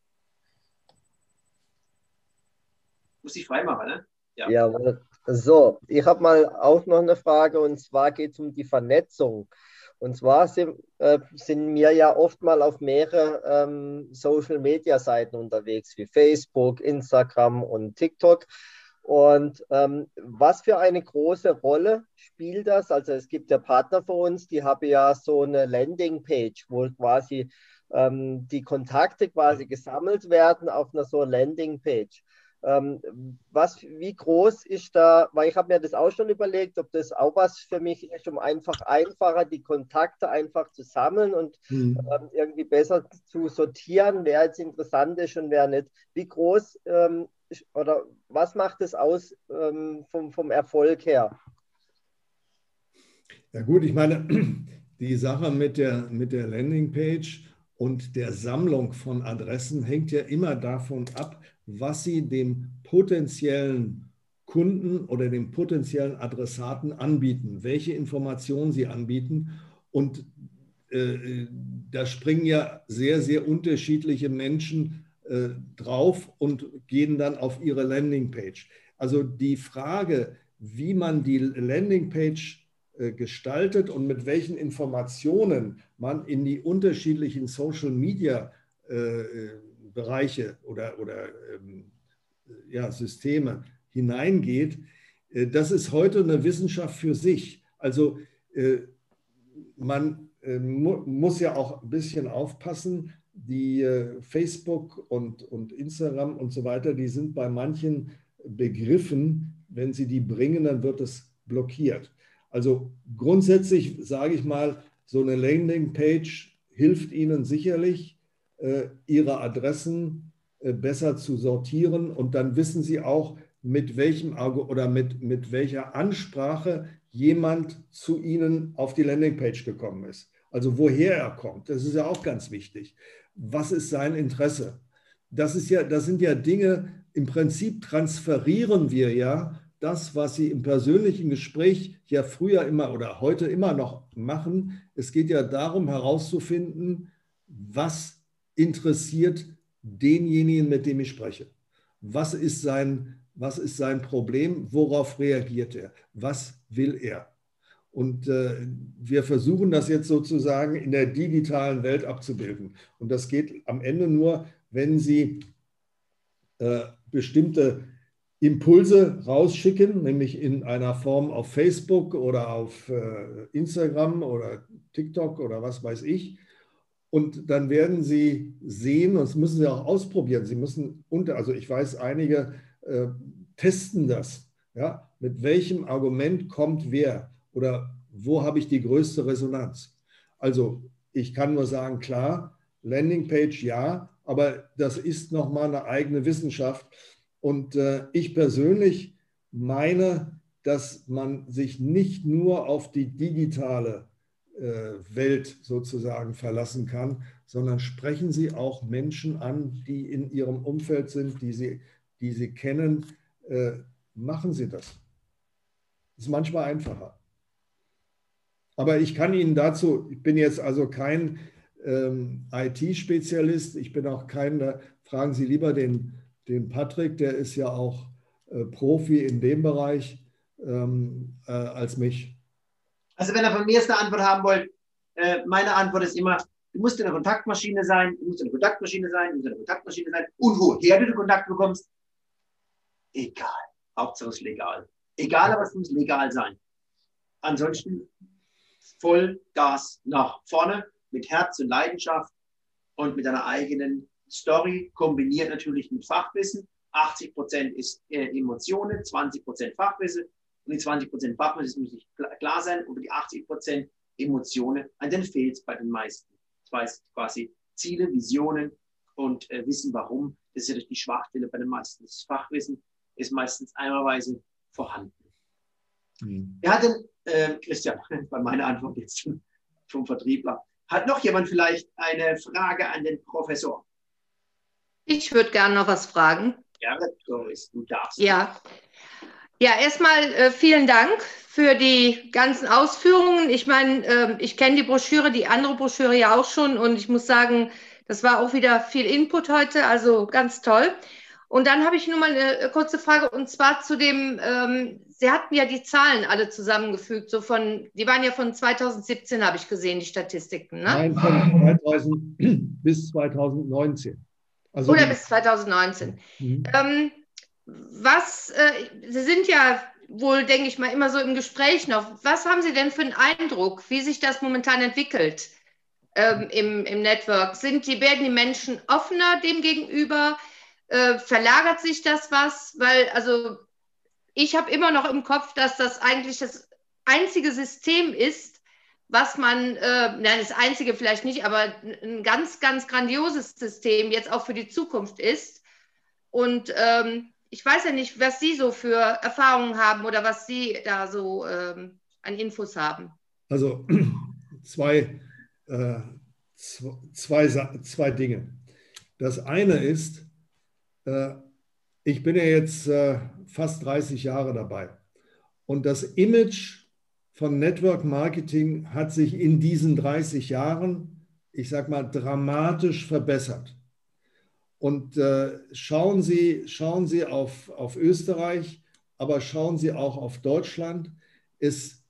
[SPEAKER 1] Muss ich freimachen, ne?
[SPEAKER 6] Ja. Ja, so, ich habe mal auch noch eine Frage, und zwar geht es um die Vernetzung. Und zwar sind, äh, sind wir ja oft mal auf mehrere ähm, Social-Media-Seiten unterwegs, wie Facebook, Instagram und TikTok. Und ähm, was für eine große Rolle spielt das? Also es gibt ja Partner für uns, die haben ja so eine Landingpage, wo quasi ähm, die Kontakte quasi gesammelt werden auf einer so Landingpage. Ähm, was, wie groß ist da, weil ich habe mir das auch schon überlegt, ob das auch was für mich ist, um einfach einfacher die Kontakte einfach zu sammeln und mhm. ähm, irgendwie besser zu sortieren, wer jetzt interessant ist und wer nicht. Wie groß ähm, ist, oder was macht es aus ähm, vom, vom Erfolg her?
[SPEAKER 2] Ja gut, ich meine, die Sache mit der, mit der Landingpage und der Sammlung von Adressen hängt ja immer davon ab, was Sie dem potenziellen Kunden oder dem potenziellen Adressaten anbieten, welche Informationen Sie anbieten. Und äh, da springen ja sehr, sehr unterschiedliche Menschen äh, drauf und gehen dann auf ihre Landingpage. Also die Frage, wie man die Landingpage äh, gestaltet und mit welchen Informationen man in die unterschiedlichen Social Media äh, Bereiche oder, oder ähm, ja, Systeme hineingeht, äh, das ist heute eine Wissenschaft für sich. Also äh, man äh, mu muss ja auch ein bisschen aufpassen, die äh, Facebook und, und Instagram und so weiter, die sind bei manchen Begriffen, wenn sie die bringen, dann wird es blockiert. Also grundsätzlich sage ich mal, so eine Landingpage hilft Ihnen sicherlich, Ihre Adressen besser zu sortieren, und dann wissen Sie auch, mit welchem oder mit, mit welcher Ansprache jemand zu Ihnen auf die Landingpage gekommen ist. Also woher er kommt, das ist ja auch ganz wichtig. Was ist sein Interesse? Das ist ja, das sind ja Dinge, im Prinzip transferieren wir ja das, was Sie im persönlichen Gespräch ja früher immer oder heute immer noch machen. Es geht ja darum herauszufinden, was interessiert denjenigen, mit dem ich spreche. Was ist sein, was ist sein Problem? Worauf reagiert er? Was will er? Und äh, wir versuchen das jetzt sozusagen in der digitalen Welt abzubilden. Und das geht am Ende nur, wenn Sie äh, bestimmte Impulse rausschicken, nämlich in einer Form auf Facebook oder auf äh, Instagram oder TikTok oder was weiß ich. Und dann werden Sie sehen, und das müssen Sie auch ausprobieren. Sie müssen unter, also ich weiß, einige äh, testen das. Ja? Mit welchem Argument kommt wer oder wo habe ich die größte Resonanz? Also ich kann nur sagen, klar, Landingpage ja, aber das ist nochmal eine eigene Wissenschaft. Und äh, ich persönlich meine, dass man sich nicht nur auf die digitale Welt sozusagen verlassen kann, sondern sprechen Sie auch Menschen an, die in Ihrem Umfeld sind, die Sie, die Sie kennen. Äh, machen Sie das. Das ist manchmal einfacher. Aber ich kann Ihnen dazu, ich bin jetzt also kein ähm, I T-Spezialist, ich bin auch kein, da fragen Sie lieber den, den Patrick, der ist ja auch äh, Profi in dem Bereich ähm, äh, als mich.
[SPEAKER 1] Also wenn ihr von mir jetzt eine Antwort haben wollt, äh, meine Antwort ist immer, du musst eine Kontaktmaschine sein, du musst eine Kontaktmaschine sein, du musst eine Kontaktmaschine sein. Und woher du den Kontakt bekommst, egal. Hauptsache es ist legal. Egal, aber es muss legal sein. Ansonsten voll Gas nach vorne, mit Herz und Leidenschaft und mit einer eigenen Story, kombiniert natürlich mit Fachwissen. achtzig Prozent ist äh, Emotionen, zwanzig Prozent Fachwissen. Und die zwanzig Prozent Fachwissen muss nicht klar sein, und die achtzig Prozent Emotionen, an denen fehlt es bei den meisten. Das heißt quasi Ziele, Visionen und äh, wissen, warum. Das ist ja durch die Schwachstelle bei den meisten. Das Fachwissen ist meistens einmalweise vorhanden. Mhm. Wer hat denn, äh, Christian, bei meiner Antwort jetzt vom, vom Vertriebler, hat noch jemand vielleicht eine Frage an den Professor?
[SPEAKER 7] Ich würde gerne noch was fragen.
[SPEAKER 1] Ja, Doris, du darfst.
[SPEAKER 7] Ja, ja erstmal äh, vielen Dank für die ganzen Ausführungen. Ich meine, äh, ich kenne die Broschüre, die andere Broschüre ja auch schon und ich muss sagen, das war auch wieder viel Input heute, also ganz toll. Und dann habe ich nur mal eine kurze Frage und zwar zu dem, ähm, Sie hatten ja die Zahlen alle zusammengefügt, so von, die waren ja von zweitausendsiebzehn, habe ich gesehen, die Statistiken, ne?
[SPEAKER 2] Nein, von zweitausend bis zweitausendneunzehn. Also
[SPEAKER 7] Oder bis zweitausendneunzehn. Mhm. Ähm, was, äh, Sie sind ja wohl, denke ich mal, immer so im Gespräch noch. Was haben Sie denn für einen Eindruck, wie sich das momentan entwickelt ähm, im, im Network? Sind die, werden die Menschen offener dem gegenüber? Äh, verlagert sich das was? Weil, also, ich habe immer noch im Kopf, dass das eigentlich das einzige System ist, was man, äh, nein, das einzige vielleicht nicht, aber ein ganz, ganz grandioses System jetzt auch für die Zukunft ist. Und ähm, ich weiß ja nicht, was Sie so für Erfahrungen haben oder was Sie da so ähm, an Infos haben.
[SPEAKER 2] Also zwei, äh, zwei, zwei Dinge. Das eine ist, äh, ich bin ja jetzt äh, fast dreißig Jahre dabei und das Image von Network Marketing hat sich in diesen dreißig Jahren, ich sage mal, dramatisch verbessert. Und äh, schauen Sie, schauen Sie auf, auf Österreich, aber schauen Sie auch auf Deutschland. Es,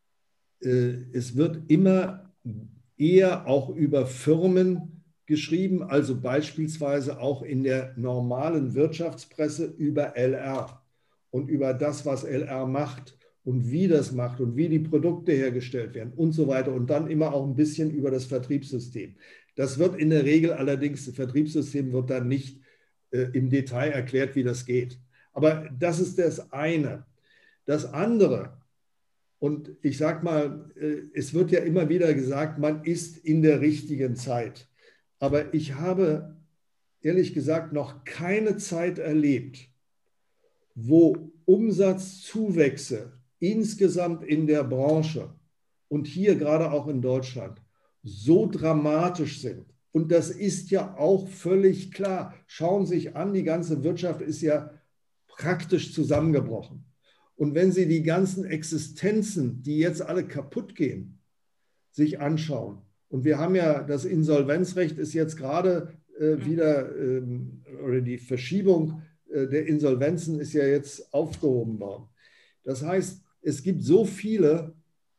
[SPEAKER 2] äh, es wird immer eher auch über Firmen geschrieben, also beispielsweise auch in der normalen Wirtschaftspresse über L R und über das, was L R macht und wie das macht und wie die Produkte hergestellt werden und so weiter und dann immer auch ein bisschen über das Vertriebssystem. Das wird in der Regel allerdings, das Vertriebssystem wird dann nicht äh, im Detail erklärt, wie das geht. Aber das ist das eine. Das andere, und ich sage mal, äh, es wird ja immer wieder gesagt, man ist in der richtigen Zeit. Aber ich habe ehrlich gesagt noch keine Zeit erlebt, wo Umsatzzuwächse insgesamt in der Branche und hier gerade auch in Deutschland so dramatisch sind. Und das ist ja auch völlig klar. Schauen Sie sich an, die ganze Wirtschaft ist ja praktisch zusammengebrochen. Und wenn Sie die ganzen Existenzen, die jetzt alle kaputt gehen, sich anschauen, und wir haben ja, das Insolvenzrecht ist jetzt gerade äh, wieder, ähm, oder die Verschiebung äh, der Insolvenzen ist ja jetzt aufgehoben worden. Das heißt, es gibt so viele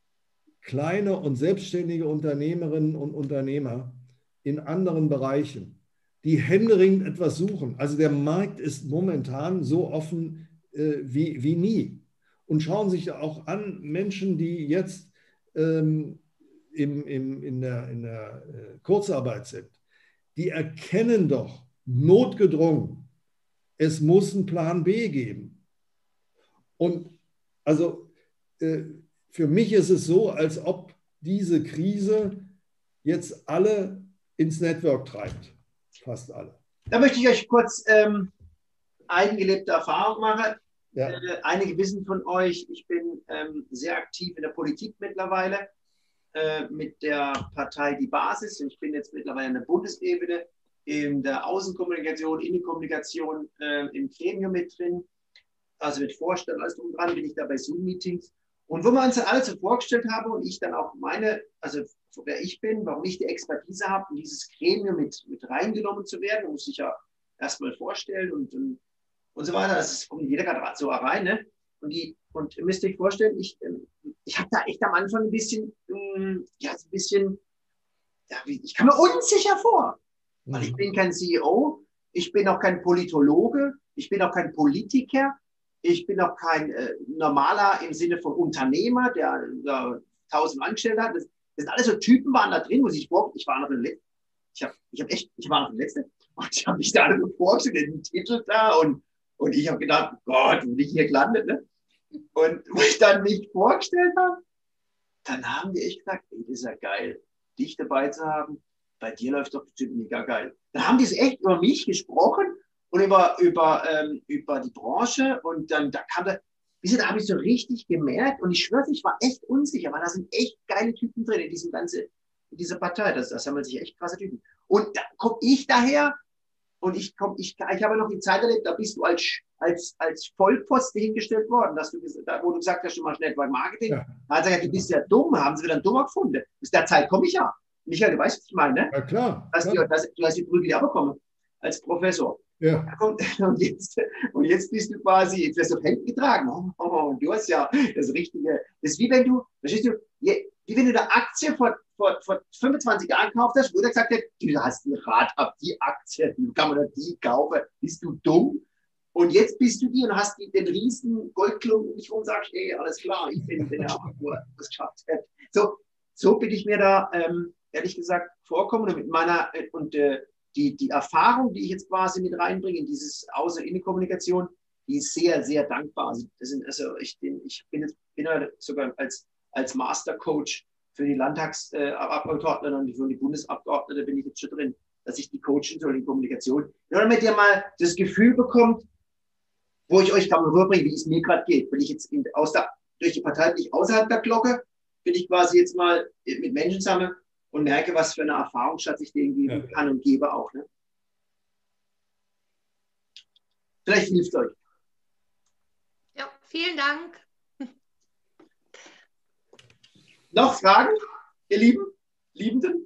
[SPEAKER 2] kleine und selbstständige Unternehmerinnen und Unternehmer in anderen Bereichen, die händeringend etwas suchen. Also der Markt ist momentan so offen äh, wie, wie nie. Und schauen sich auch an, Menschen, die jetzt ähm, im, im, in der, in der äh, Kurzarbeit sind, die erkennen doch notgedrungen, es muss einen Plan B geben. Und also äh, für mich ist es so, als ob diese Krise jetzt alle ins Network treibt. Fast alle.
[SPEAKER 1] Da möchte ich euch kurz ähm, eigengelebte Erfahrung machen.
[SPEAKER 2] Ja.
[SPEAKER 1] Äh, einige wissen von euch, ich bin ähm, sehr aktiv in der Politik mittlerweile äh, mit der Partei Die Basis. Und ich bin jetzt mittlerweile in der Bundesebene in der Außenkommunikation, Innenkommunikation äh, im Gremium mit drin. Also mit Vorstand, alles drum dran, bin ich da bei Zoom-Meetings. Und wo wir uns dann alle so vorgestellt haben und ich dann auch meine, also wer ich bin, warum ich die Expertise habe, in dieses Gremium mit, mit reingenommen zu werden, muss ich ja erstmal vorstellen und, und, und so weiter. Das kommt jeder gerade so rein. Ne? Und, die, und ihr müsst euch vorstellen, ich, ich habe da echt am Anfang ein bisschen, ja, ein bisschen, ja, ich kam mir unsicher vor. Mhm. Weil ich bin kein C E O, ich bin auch kein Politologe, ich bin auch kein Politiker. Ich bin auch kein äh, normaler im Sinne von Unternehmer, der äh, tausend Angestellte hat. Das, das sind alles so Typen, waren da drin, wo ich vor, ich war noch der Letzte. Ich habe ich hab echt, ich war noch der Letzte. Und ich habe mich da alle vorgestellt, den Titel da. Und, und ich habe gedacht, Gott, wo bin ich hier gelandet? Ne? Und wo ich dann mich vorgestellt habe, dann haben die echt gesagt, ey, das ist ja geil, dich dabei zu haben. bei dir läuft doch bestimmt mega geil. Da haben die so echt über mich gesprochen und über, über, ähm, über die Branche und dann da kam da, da habe ich so richtig gemerkt und ich schwöre, ich war echt unsicher, weil da sind echt geile Typen drin in diesem ganzen, in dieser Partei. Das, das haben sich echt krasse Typen. Und da komme ich daher und ich komme, ich, ich habe noch die Zeit erlebt, da bist du als, als, als Vollpfosten hingestellt worden, dass du, da, wo du gesagt hast, du machst Network Marketing. Ja. Da hat er gesagt, du bist ja dumm, haben sie wieder einen Dummer gefunden. Bis der Zeit komme ich ja. Michael, du weißt, was ich meine, ne?
[SPEAKER 2] Ja, klar.
[SPEAKER 1] Dass
[SPEAKER 2] klar.
[SPEAKER 1] Du, dass, du hast die Prügel ja bekommen als Professor.
[SPEAKER 2] Ja.
[SPEAKER 1] Und, und, jetzt, und jetzt bist du quasi, jetzt wirst du auf Händen getragen. Oh, oh, und du hast ja das Richtige. Das ist wie wenn du, verstehst du, wie wenn du eine Aktie vor, vor, vor fünfundzwanzig Jahren gekauft hast, wo der gesagt hat, du hast ein Rad ab, die Aktie, wie kann man da die kaufen? Bist du dumm? Und jetzt bist du die und hast die, den riesen Goldklumpen um dich rum und sagst, ey, alles klar, ich bin der, der das geschafft hat. So, so bin ich mir da, ähm, ehrlich gesagt, vorkommen und mit meiner, und äh, Die, die Erfahrung, die ich jetzt quasi mit reinbringe in dieses Außer-Innen-Kommunikation, die ist sehr, sehr dankbar. Also, das sind, also ich, bin, ich bin jetzt bin sogar als, als Master-Coach für die Landtagsabgeordneten und für die Bundesabgeordneten bin ich jetzt schon drin, dass ich die coachen soll in Kommunikation. Nur damit ihr mal das Gefühl bekommt, wo ich euch kann rüberbringen, wie es mir gerade geht. Wenn ich jetzt in, aus der, durch die Partei nicht außerhalb der Glocke, bin ich quasi jetzt mal mit Menschen zusammen und merke, was für eine Erfahrungsschatz ich denen geben ja. kann und gebe auch. Ne? Vielleicht hilft euch.
[SPEAKER 7] Ja, vielen Dank.
[SPEAKER 1] Noch Fragen, ihr Lieben? Liebenden?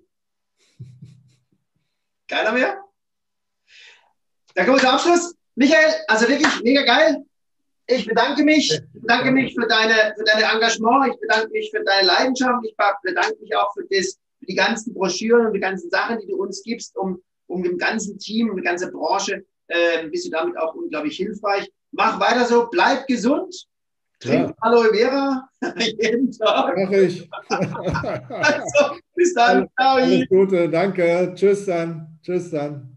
[SPEAKER 1] Keiner mehr? Dann kommen wir zum Abschluss. Michael, also wirklich mega geil. Ich bedanke mich. Ich bedanke mich für, deine, für dein Engagement. Ich bedanke mich für deine Leidenschaft. Ich bedanke mich auch für das, die ganzen Broschüren und die ganzen Sachen, die du uns gibst, um, um dem ganzen Team, um die ganze Branche, äh, bist du damit auch unglaublich hilfreich. Mach weiter so, bleib gesund, trink ja. Aloe Vera jeden Tag.
[SPEAKER 2] Mach ich.
[SPEAKER 1] Also, bis dann.
[SPEAKER 2] Alles, alles Gute, danke. Tschüss dann. Tschüss dann.